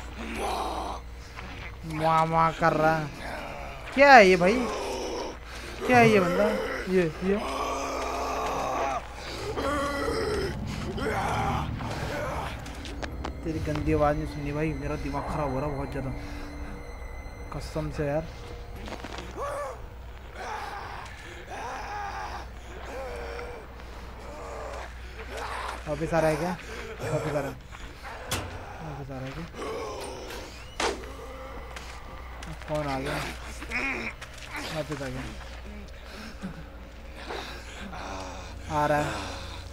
माँ कर रहा है। क्या है ये भाई, क्या है ये बंदा, ये तेरी गंदी आवाज़ नहीं सुननी भाई, मेरा दिमाग खराब हो रहा बहुत ज़्यादा, कसम से यार। वापिस आ रहा है क्या, वापिस आ रहा है, वापिस आ रहा है क्या, कौन आ गया, वापिस आ गया, आ रहा है,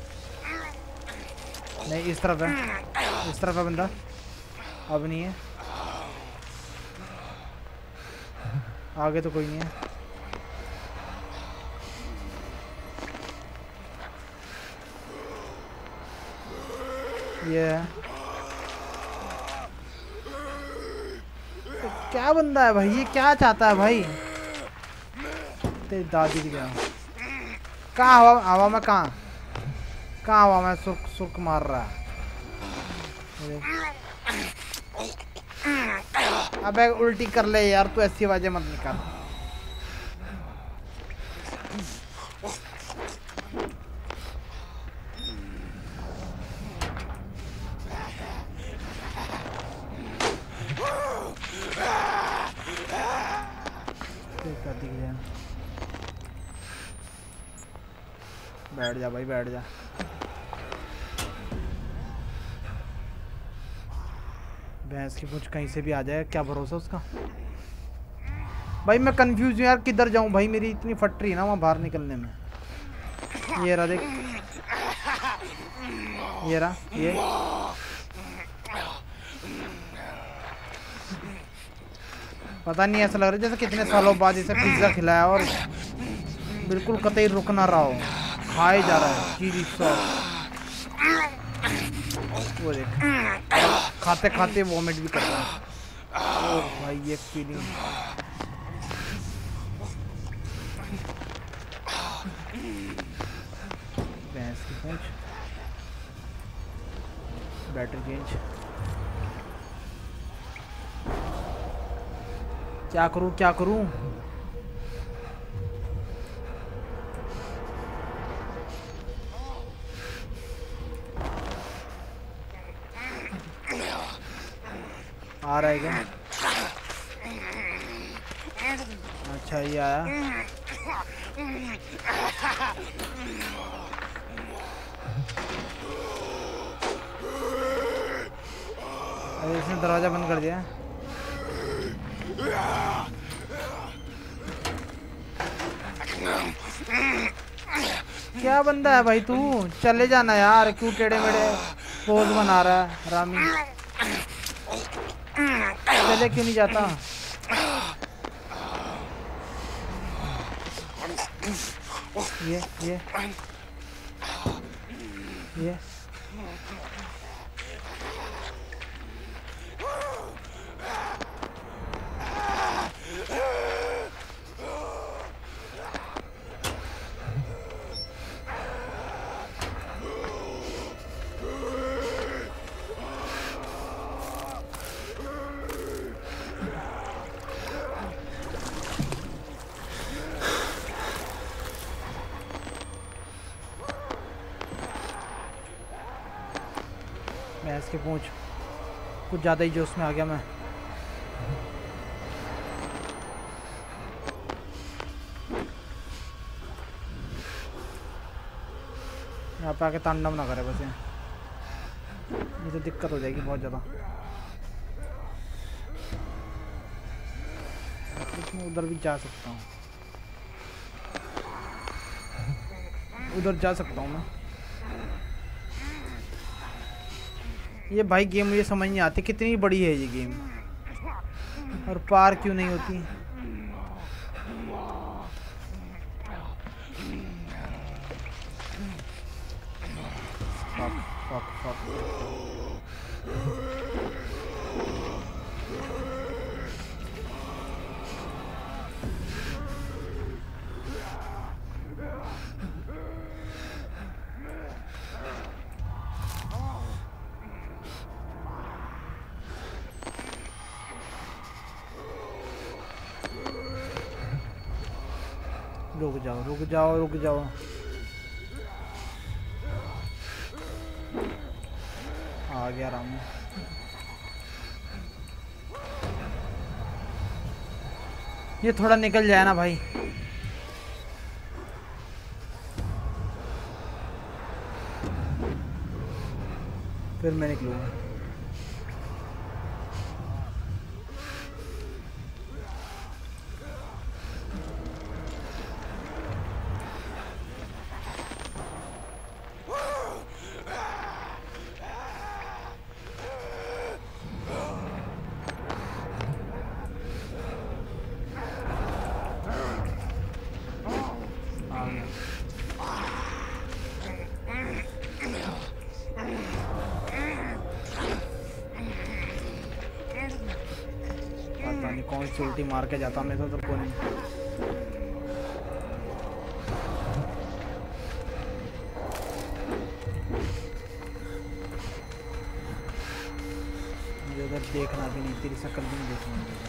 नहीं इस तरफ है, इस तरफ है बंदा, अब नहीं है, आगे तो कोई नहीं है। ये है, तो क्या बंदा है भाई, ये क्या चाहता है भाई, तेरी दादी की क्या, कहाँ हवा में, कहाँ हवा में सुर्ख मार रहा है। अबे उल्टी कर ले यार, तू ऐसी आवाजें मत निकाल। बैठ जा भाई, बैठ जा। भैंस की पूंछ कहीं से भी आ जाए, क्या भरोसा उसका। भाई मैं कंफ्यूज हूँ यार, किधर जाऊँ भाई, मेरी इतनी फट रही है ना वहाँ बाहर निकलने में। ये रहा देख, ये रहा, ये पता नहीं, ऐसा लग रहा है जैसे कितने सालों बाद इसे पिज्ज़ा खिलाया और बिल्कुल कतई रुक ना रहा हो, खाए जा रहा है चिली सॉस। वो देख, खाते खाते वॉमिट भी कर रहा है। ओह भाई ये फीलिंग, भैंस की पूंछ, बैटरी चेंज, क्या करूं क्या करूं। आ रहा है क्या, अच्छा ये आया, अरे इसने दरवाजा बंद कर दिया। क्या बंदा है भाई तू, चले जाना यार, क्यों टेढ़े मेढ़े पोज बना रहा है रामी, चले क्यों नहीं जाता। ये भैंस की पूंछ, कुछ ज़्यादा ही जोश में आ गया मैं। यहाँ पे आके तांडव ना करे बस, ये तो दिक्कत हो जाएगी बहुत ज़्यादा। मैं उधर भी जा सकता हूँ। उधर जा सकता हूँ मैं। ये भाई गेम मुझे समझ नहीं आती कितनी बड़ी है ये गेम और पार क्यों नहीं होती। फक फक रुक जाओ रुक जाओ रुक जाओ। आ गया रामू। ये थोड़ा निकल जाए ना भाई। फिर मैं निकलूंगा। उल्टी मार के जाता मैं तो कौन मुझे उधर देखना भी नहीं, तेरी शक्ल भी नहीं देखनी मुझे।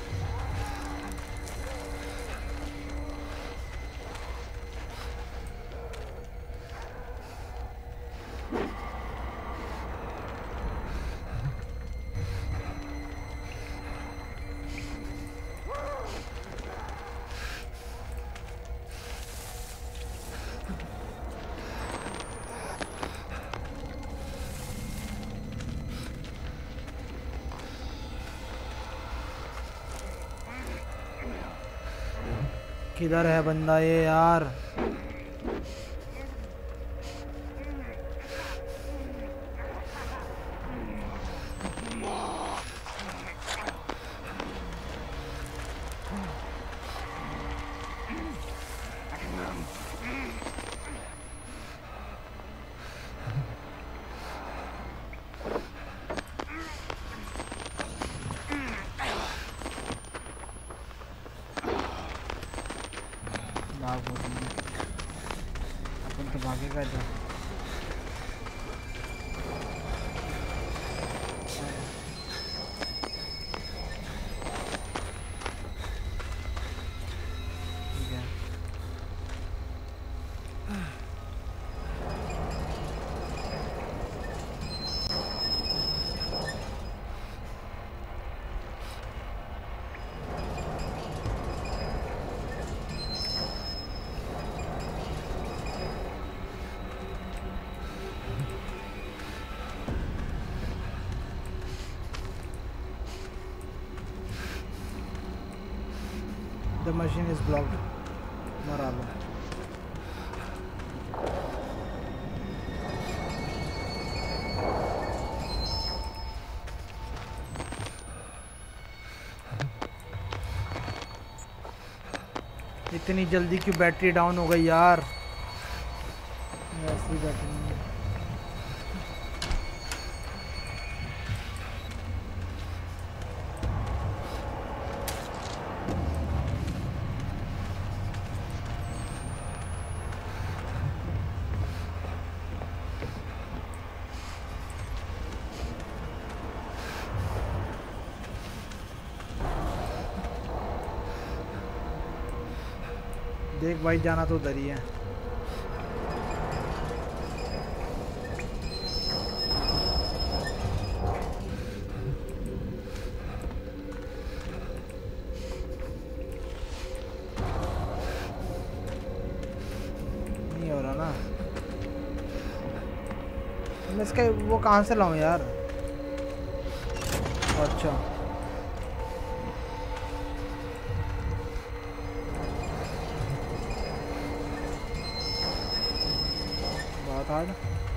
किधर है बंदा ये यार। अपन तो भागेगा जा। The machine is blocked. मरा लो। इतनी जल्दी क्यों बैटरी डाउन हो गई यार। ऐसी बैटरी नहीं है। देख भाई जाना तो उधर ही है। नहीं हो रहा ना। मैं इसका वो कहाँ से लाऊं यार। अच्छा card.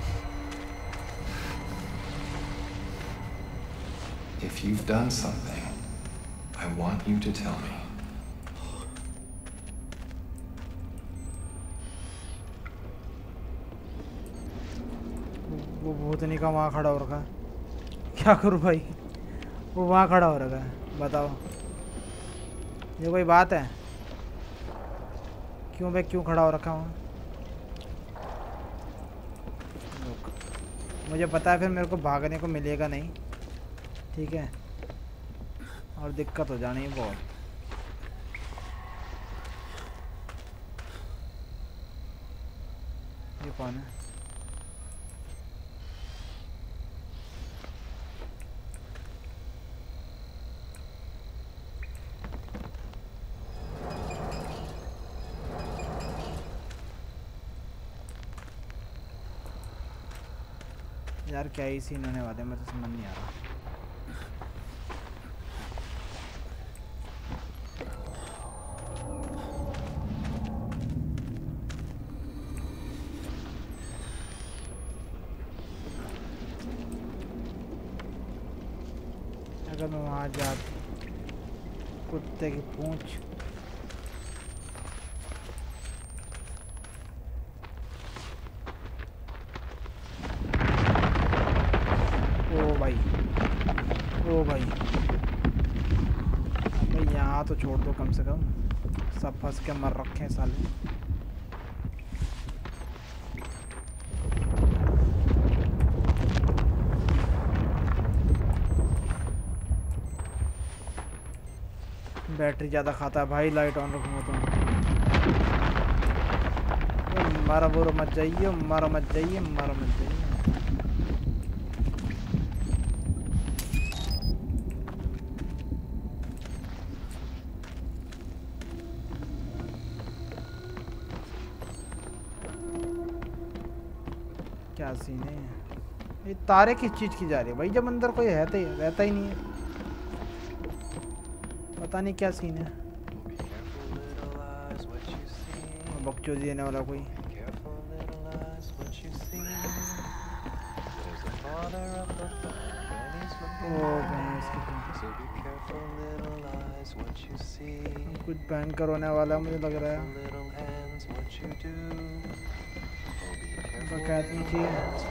If you've done something, I want you to tell me. वो भूतनी का वहाँ खड़ा हो रखा है। क्या करूँ भाई? वो वहाँ खड़ा हो रखा है, बताओ ये कोई बात है? क्यों भाई, क्यों खड़ा हो रखा हूँ? मुझे पता है फिर मेरे को भागने को मिलेगा नहीं, ठीक है, और दिक्कत हो जानी है बहुत। ये कौन है? यार क्या ही सीन होने वाले, मैं तो समझ नहीं आ रहा। अगर मैं वहाँ जा, कुत्ते की पूंछ। ओ भाई भाई यहाँ तो छोड़ दो कम से कम, सब फंस के मर रखे हैं साले। बैटरी ज़्यादा खाता है भाई, लाइट ऑन रखूँगा तो। मारा बोरो मत जाइए, मारा मत जाइए, मारा मत जाइए। क्या सीन है? ये तारे किस चीज़ की जा रही है भाई, जब अंदर कोई है तो रहता ही नहीं है। पता नहीं क्या सीन है। बकचोदी देने वाला कोई। कुछ भयंकर होने वाला मुझे लग रहा है। डकैती चाहिए,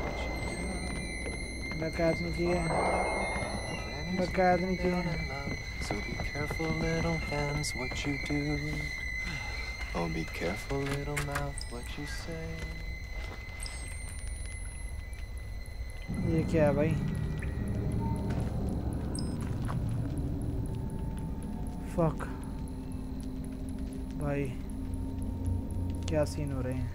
डकैती चाहिए, डकैती चाहिए। So be careful, little hands, what you do. Oh, be careful, little mouth, what you say. ये क्या है भाई? फक भाई, क्या सीन हो रहे हैं?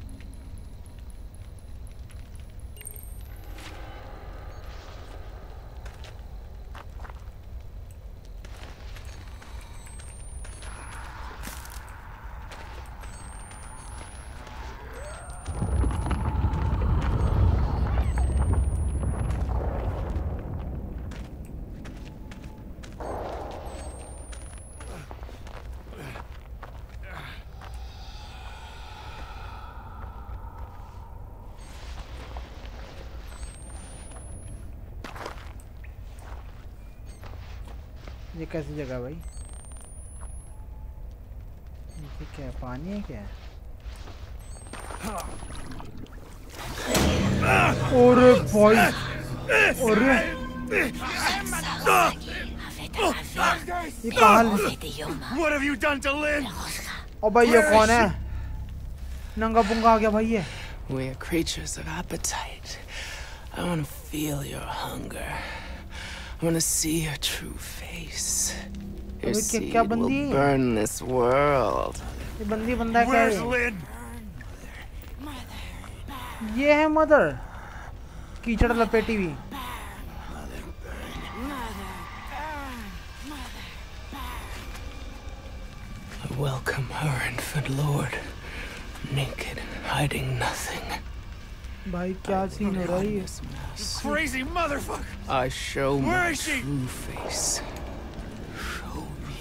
ये कैसी जगह भाई? ये क्या है, पानी है क्या? अरे भाई, अरे ये कहाँ? What have you done to Lynn? ओ भाई ये कौन है? नंगा पुंगा आ गया भाई ये। We're creatures of appetite. I want to feel your hunger. I want to see your true face. Your seed will burn this world. ये बंदी बंदा क्या है? Where's Lynn? ये है मदर, कीचड़ लपेटी हुई। Welcome her, infant lord. Naked, hiding nothing. भाई क्या सीन हो रहा है ये? Crazy motherfucker! I show Where my is she? true face. Show me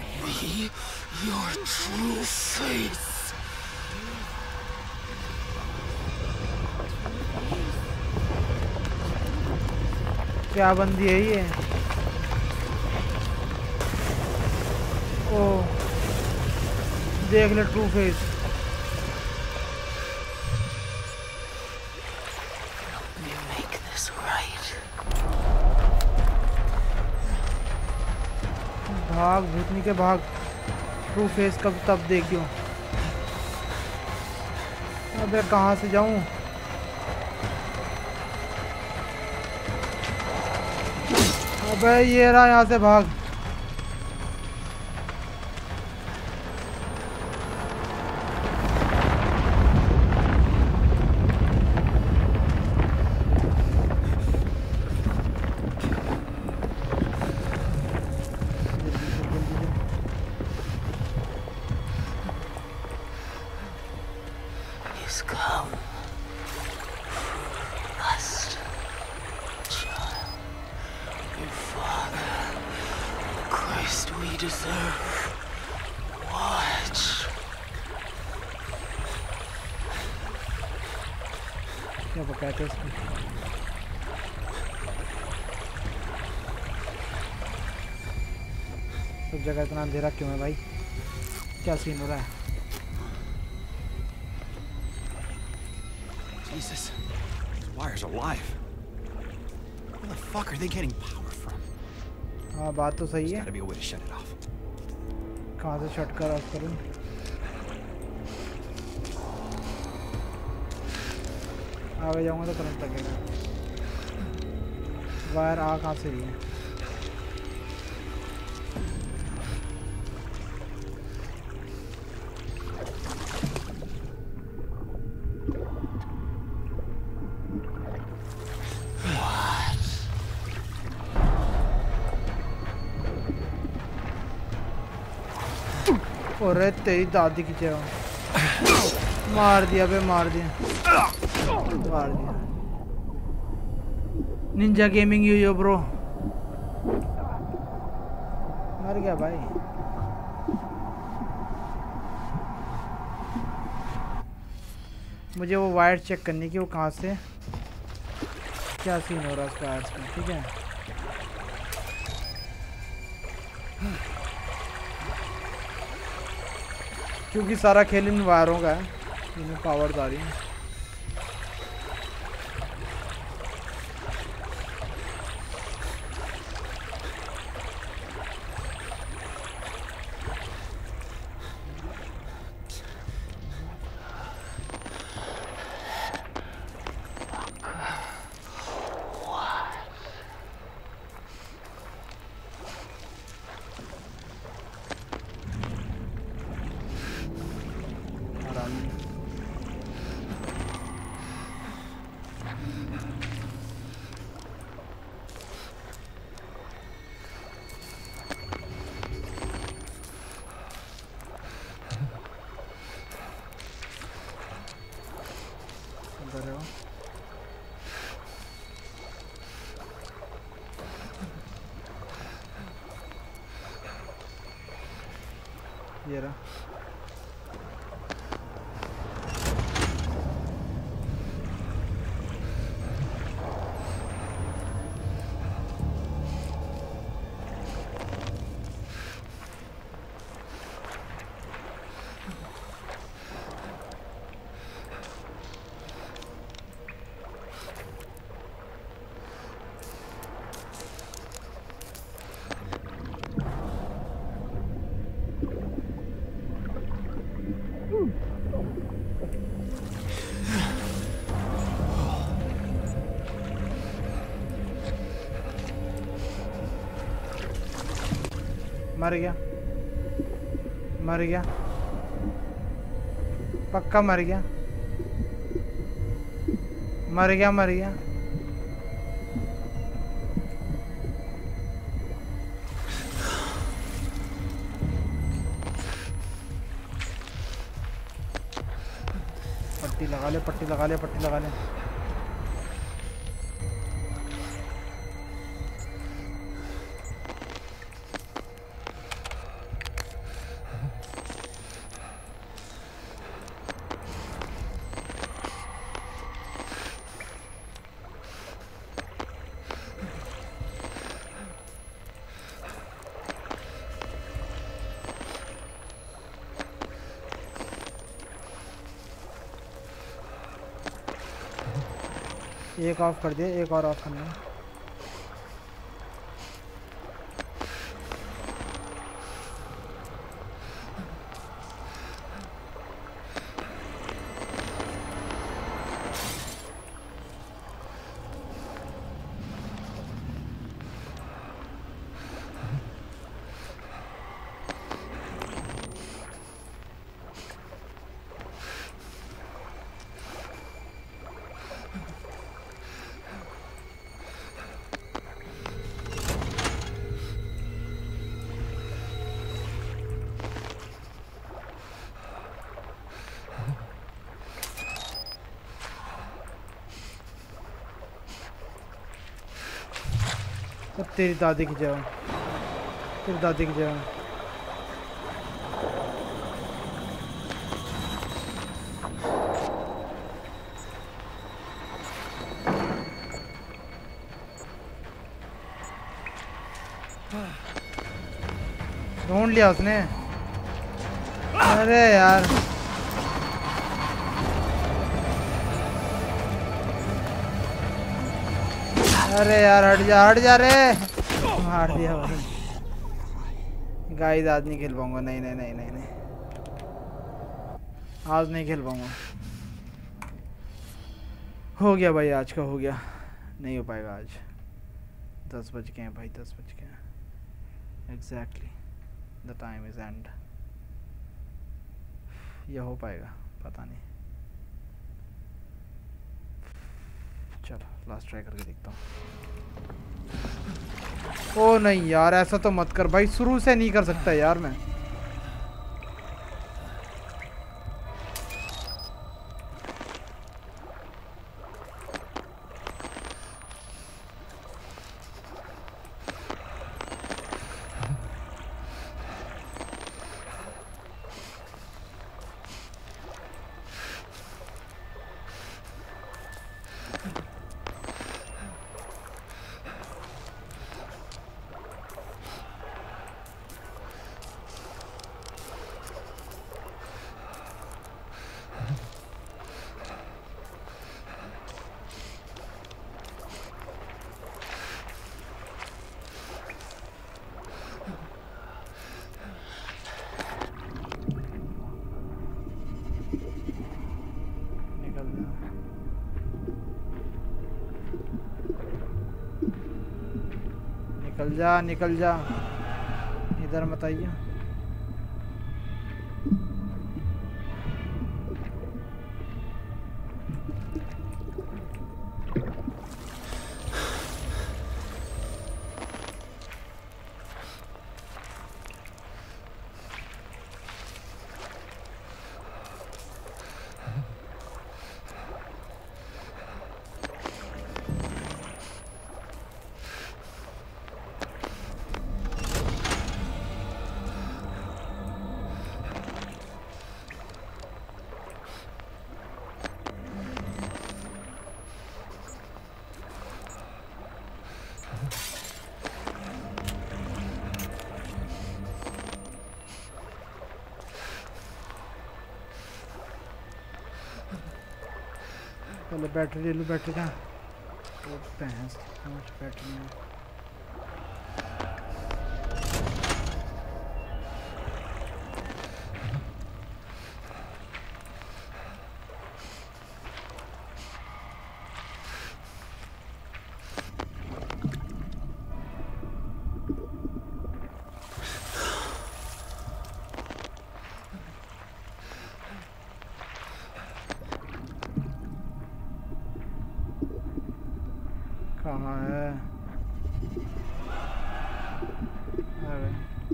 your true face. क्या बंदी है ये? ओ देख ले ट्रू फेस। भाग भूतनी के भाग। ट्रू फेस कब तब देखियो। अबे कहाँ से जाऊं? अबे ये रहा, यहाँ से भाग। क्या बकाया इसमें? सब जगह इतना अंधेरा क्यों है भाई? क्या सीन हो रहा है? Jesus, these wires are live. Where the fuck are they getting power from? हाँ बात तो सही है। There's gotta be a way to shut it off. कहाँ से शट कर ऑफ करूँ? आगे जाऊँगा तो करंट लगेगा। वायर आ कहाँ से रही है? अरे तेरी दादी की जगह मार दिया बे, मार दिया, मार दिया। निंजा गेमिंग यो ब्रो मर गया भाई। मुझे वो वायर चेक करनी कि वो कहाँ से क्या सीन हो रहा है उसका वायर्स में, ठीक है। क्योंकि सारा खेल इन वायरों का है, इनमें पावर आ रही है। ये रहा। मर गया, मर गया, पक्का मर गया, मर गया, मर गया। पट्टी लगा ले, पट्टी लगा ले, पट्टी लगा ले। एक ऑफ कर दिया, एक और ऑफ करना है। तेरी दादी की जगह, तेरी दादी की जगह। ढूंढ लिया उसने। अरे यार अरे यार हट जा रे। मार दिया भाई। गाइस आज नहीं खेल पाऊंगा। नहीं नहीं नहीं नहीं नहीं, आज नहीं खेल पाऊंगा। हो गया भाई, आज का हो गया, नहीं हो पाएगा आज। 10 बज गए हैं भाई, 10 बज गए हैं exactly. The time is end. यह हो पाएगा पता नहीं। चलो लास्ट ट्राई करके देखता हूँ। ओ नहीं यार, ऐसा तो मत कर भाई, शुरू से नहीं कर सकता यार मैं। निकल जा, इधर मत आइए। पहले बैटरी ले लूँ। बैटरी कहाँ? तो भैंस बैटरी में। कहाँ है? अरे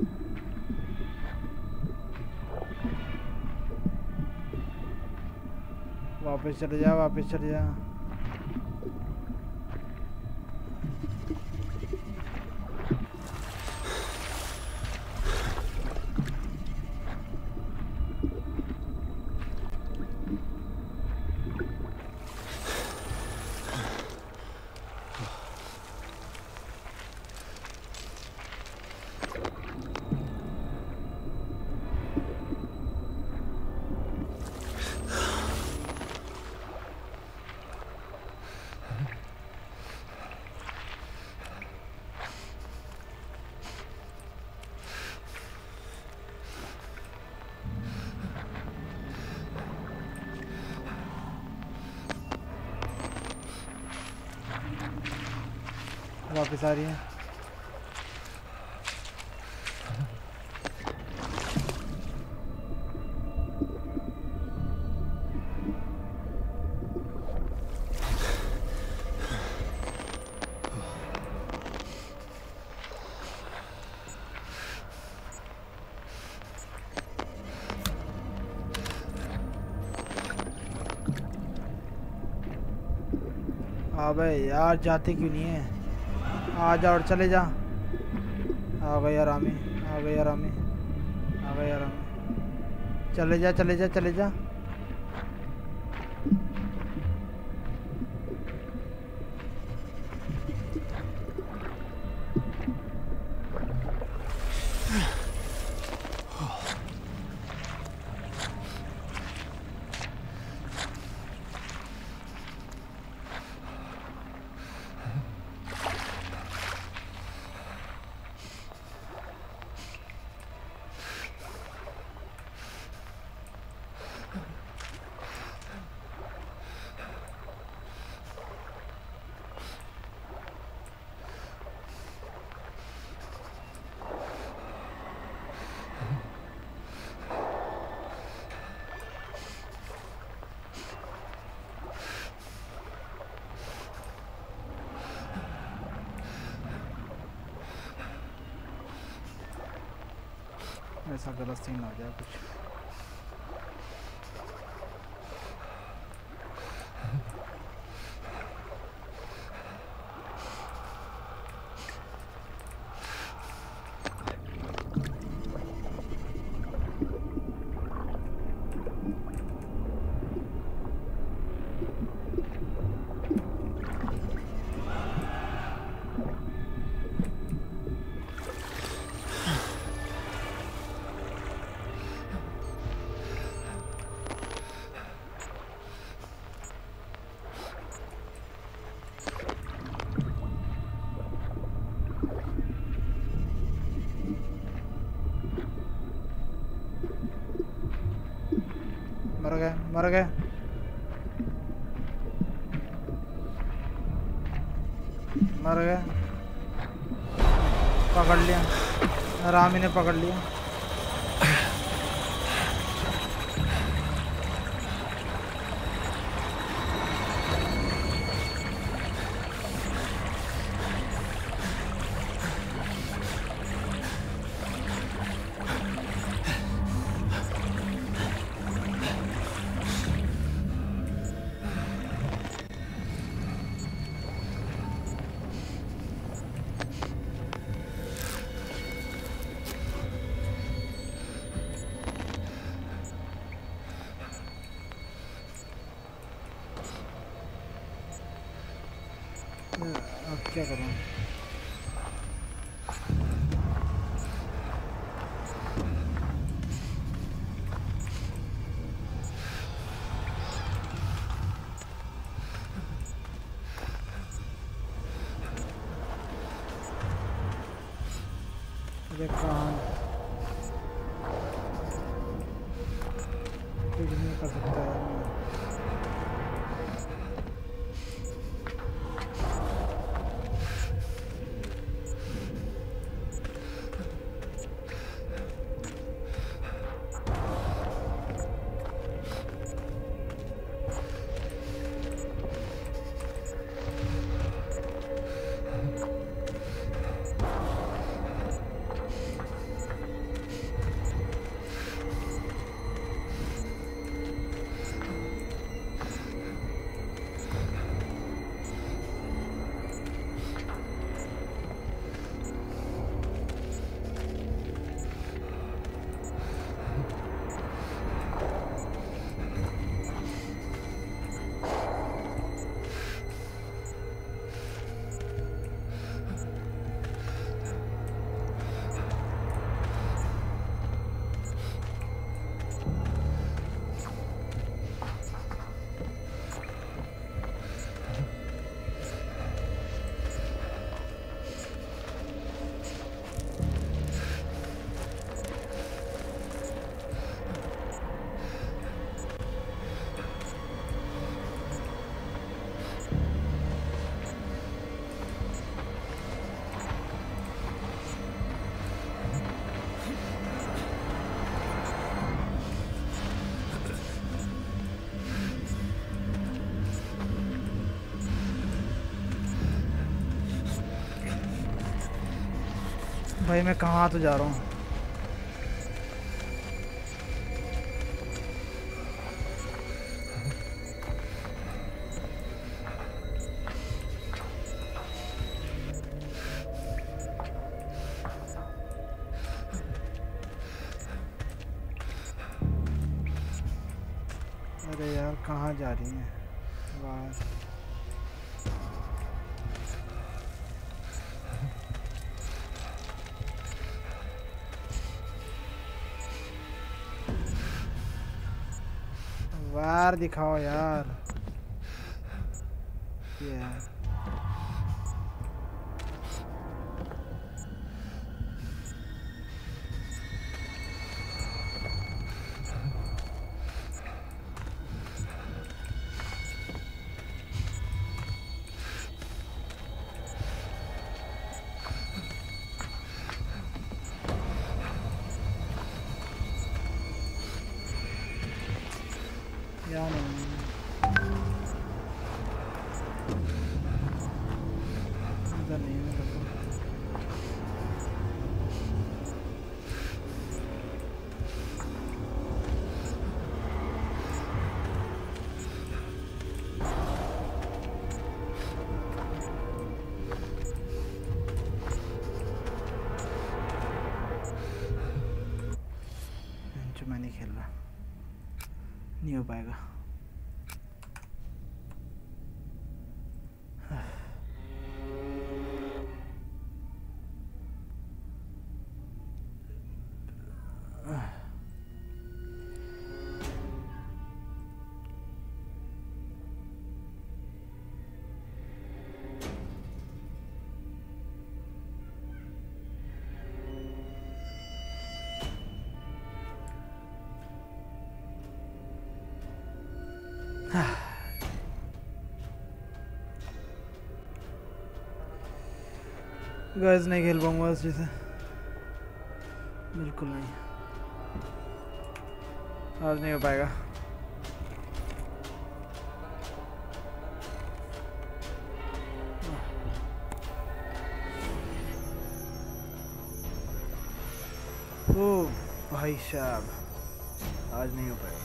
वापस चले जा, वापस चले जा। वापस आ रही है। अबे यार जाते क्यों नहीं है? आ जा और चले जा। आ गया यार आमी, आ गया यार आमी, आ गया यार आमी। चले जा चले जा चले जा। ऐसा गलत सीन हो जाए कुछ। मर गए मर गए। मर गए। पकड़ लिया, रामी ने पकड़ लिया। अब क्या करूँ? अरे कहाँ? कुछ नहीं कर सकता यार मैं। भाई मैं कहाँ तो जा रहा हूँ। अरे यार कहाँ जा रही हैं वाह। वार दिखाओ यार। यार या नहीं इधर नहीं है जो मैं नहीं खेल रहा, नहीं हो पाएगा। गाइस नहीं खेल पाऊंगा इस चीज़ से, बिल्कुल नहीं, आज नहीं हो पाएगा। ओ भाई साहब आज नहीं हो पाएगा।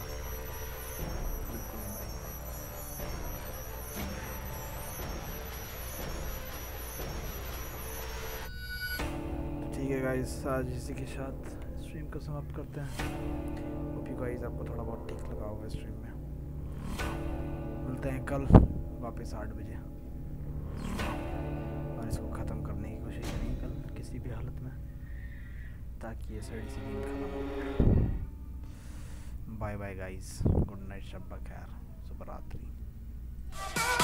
ठीक है गाइस, आज इसी के साथ स्ट्रीम को समाप्त करते हैं। होप यू गाइस आपको थोड़ा बहुत ठीक लगा होगा स्ट्रीम में। मिलते हैं कल वापस 8 बजे और इसको ख़त्म करने की कोशिश करेंगे कल किसी भी हालत में, ताकि ये सड़ी सी नींद खत्म हो जाए। Bye bye guys, good night, शब बखैर, शुभ रात्रि।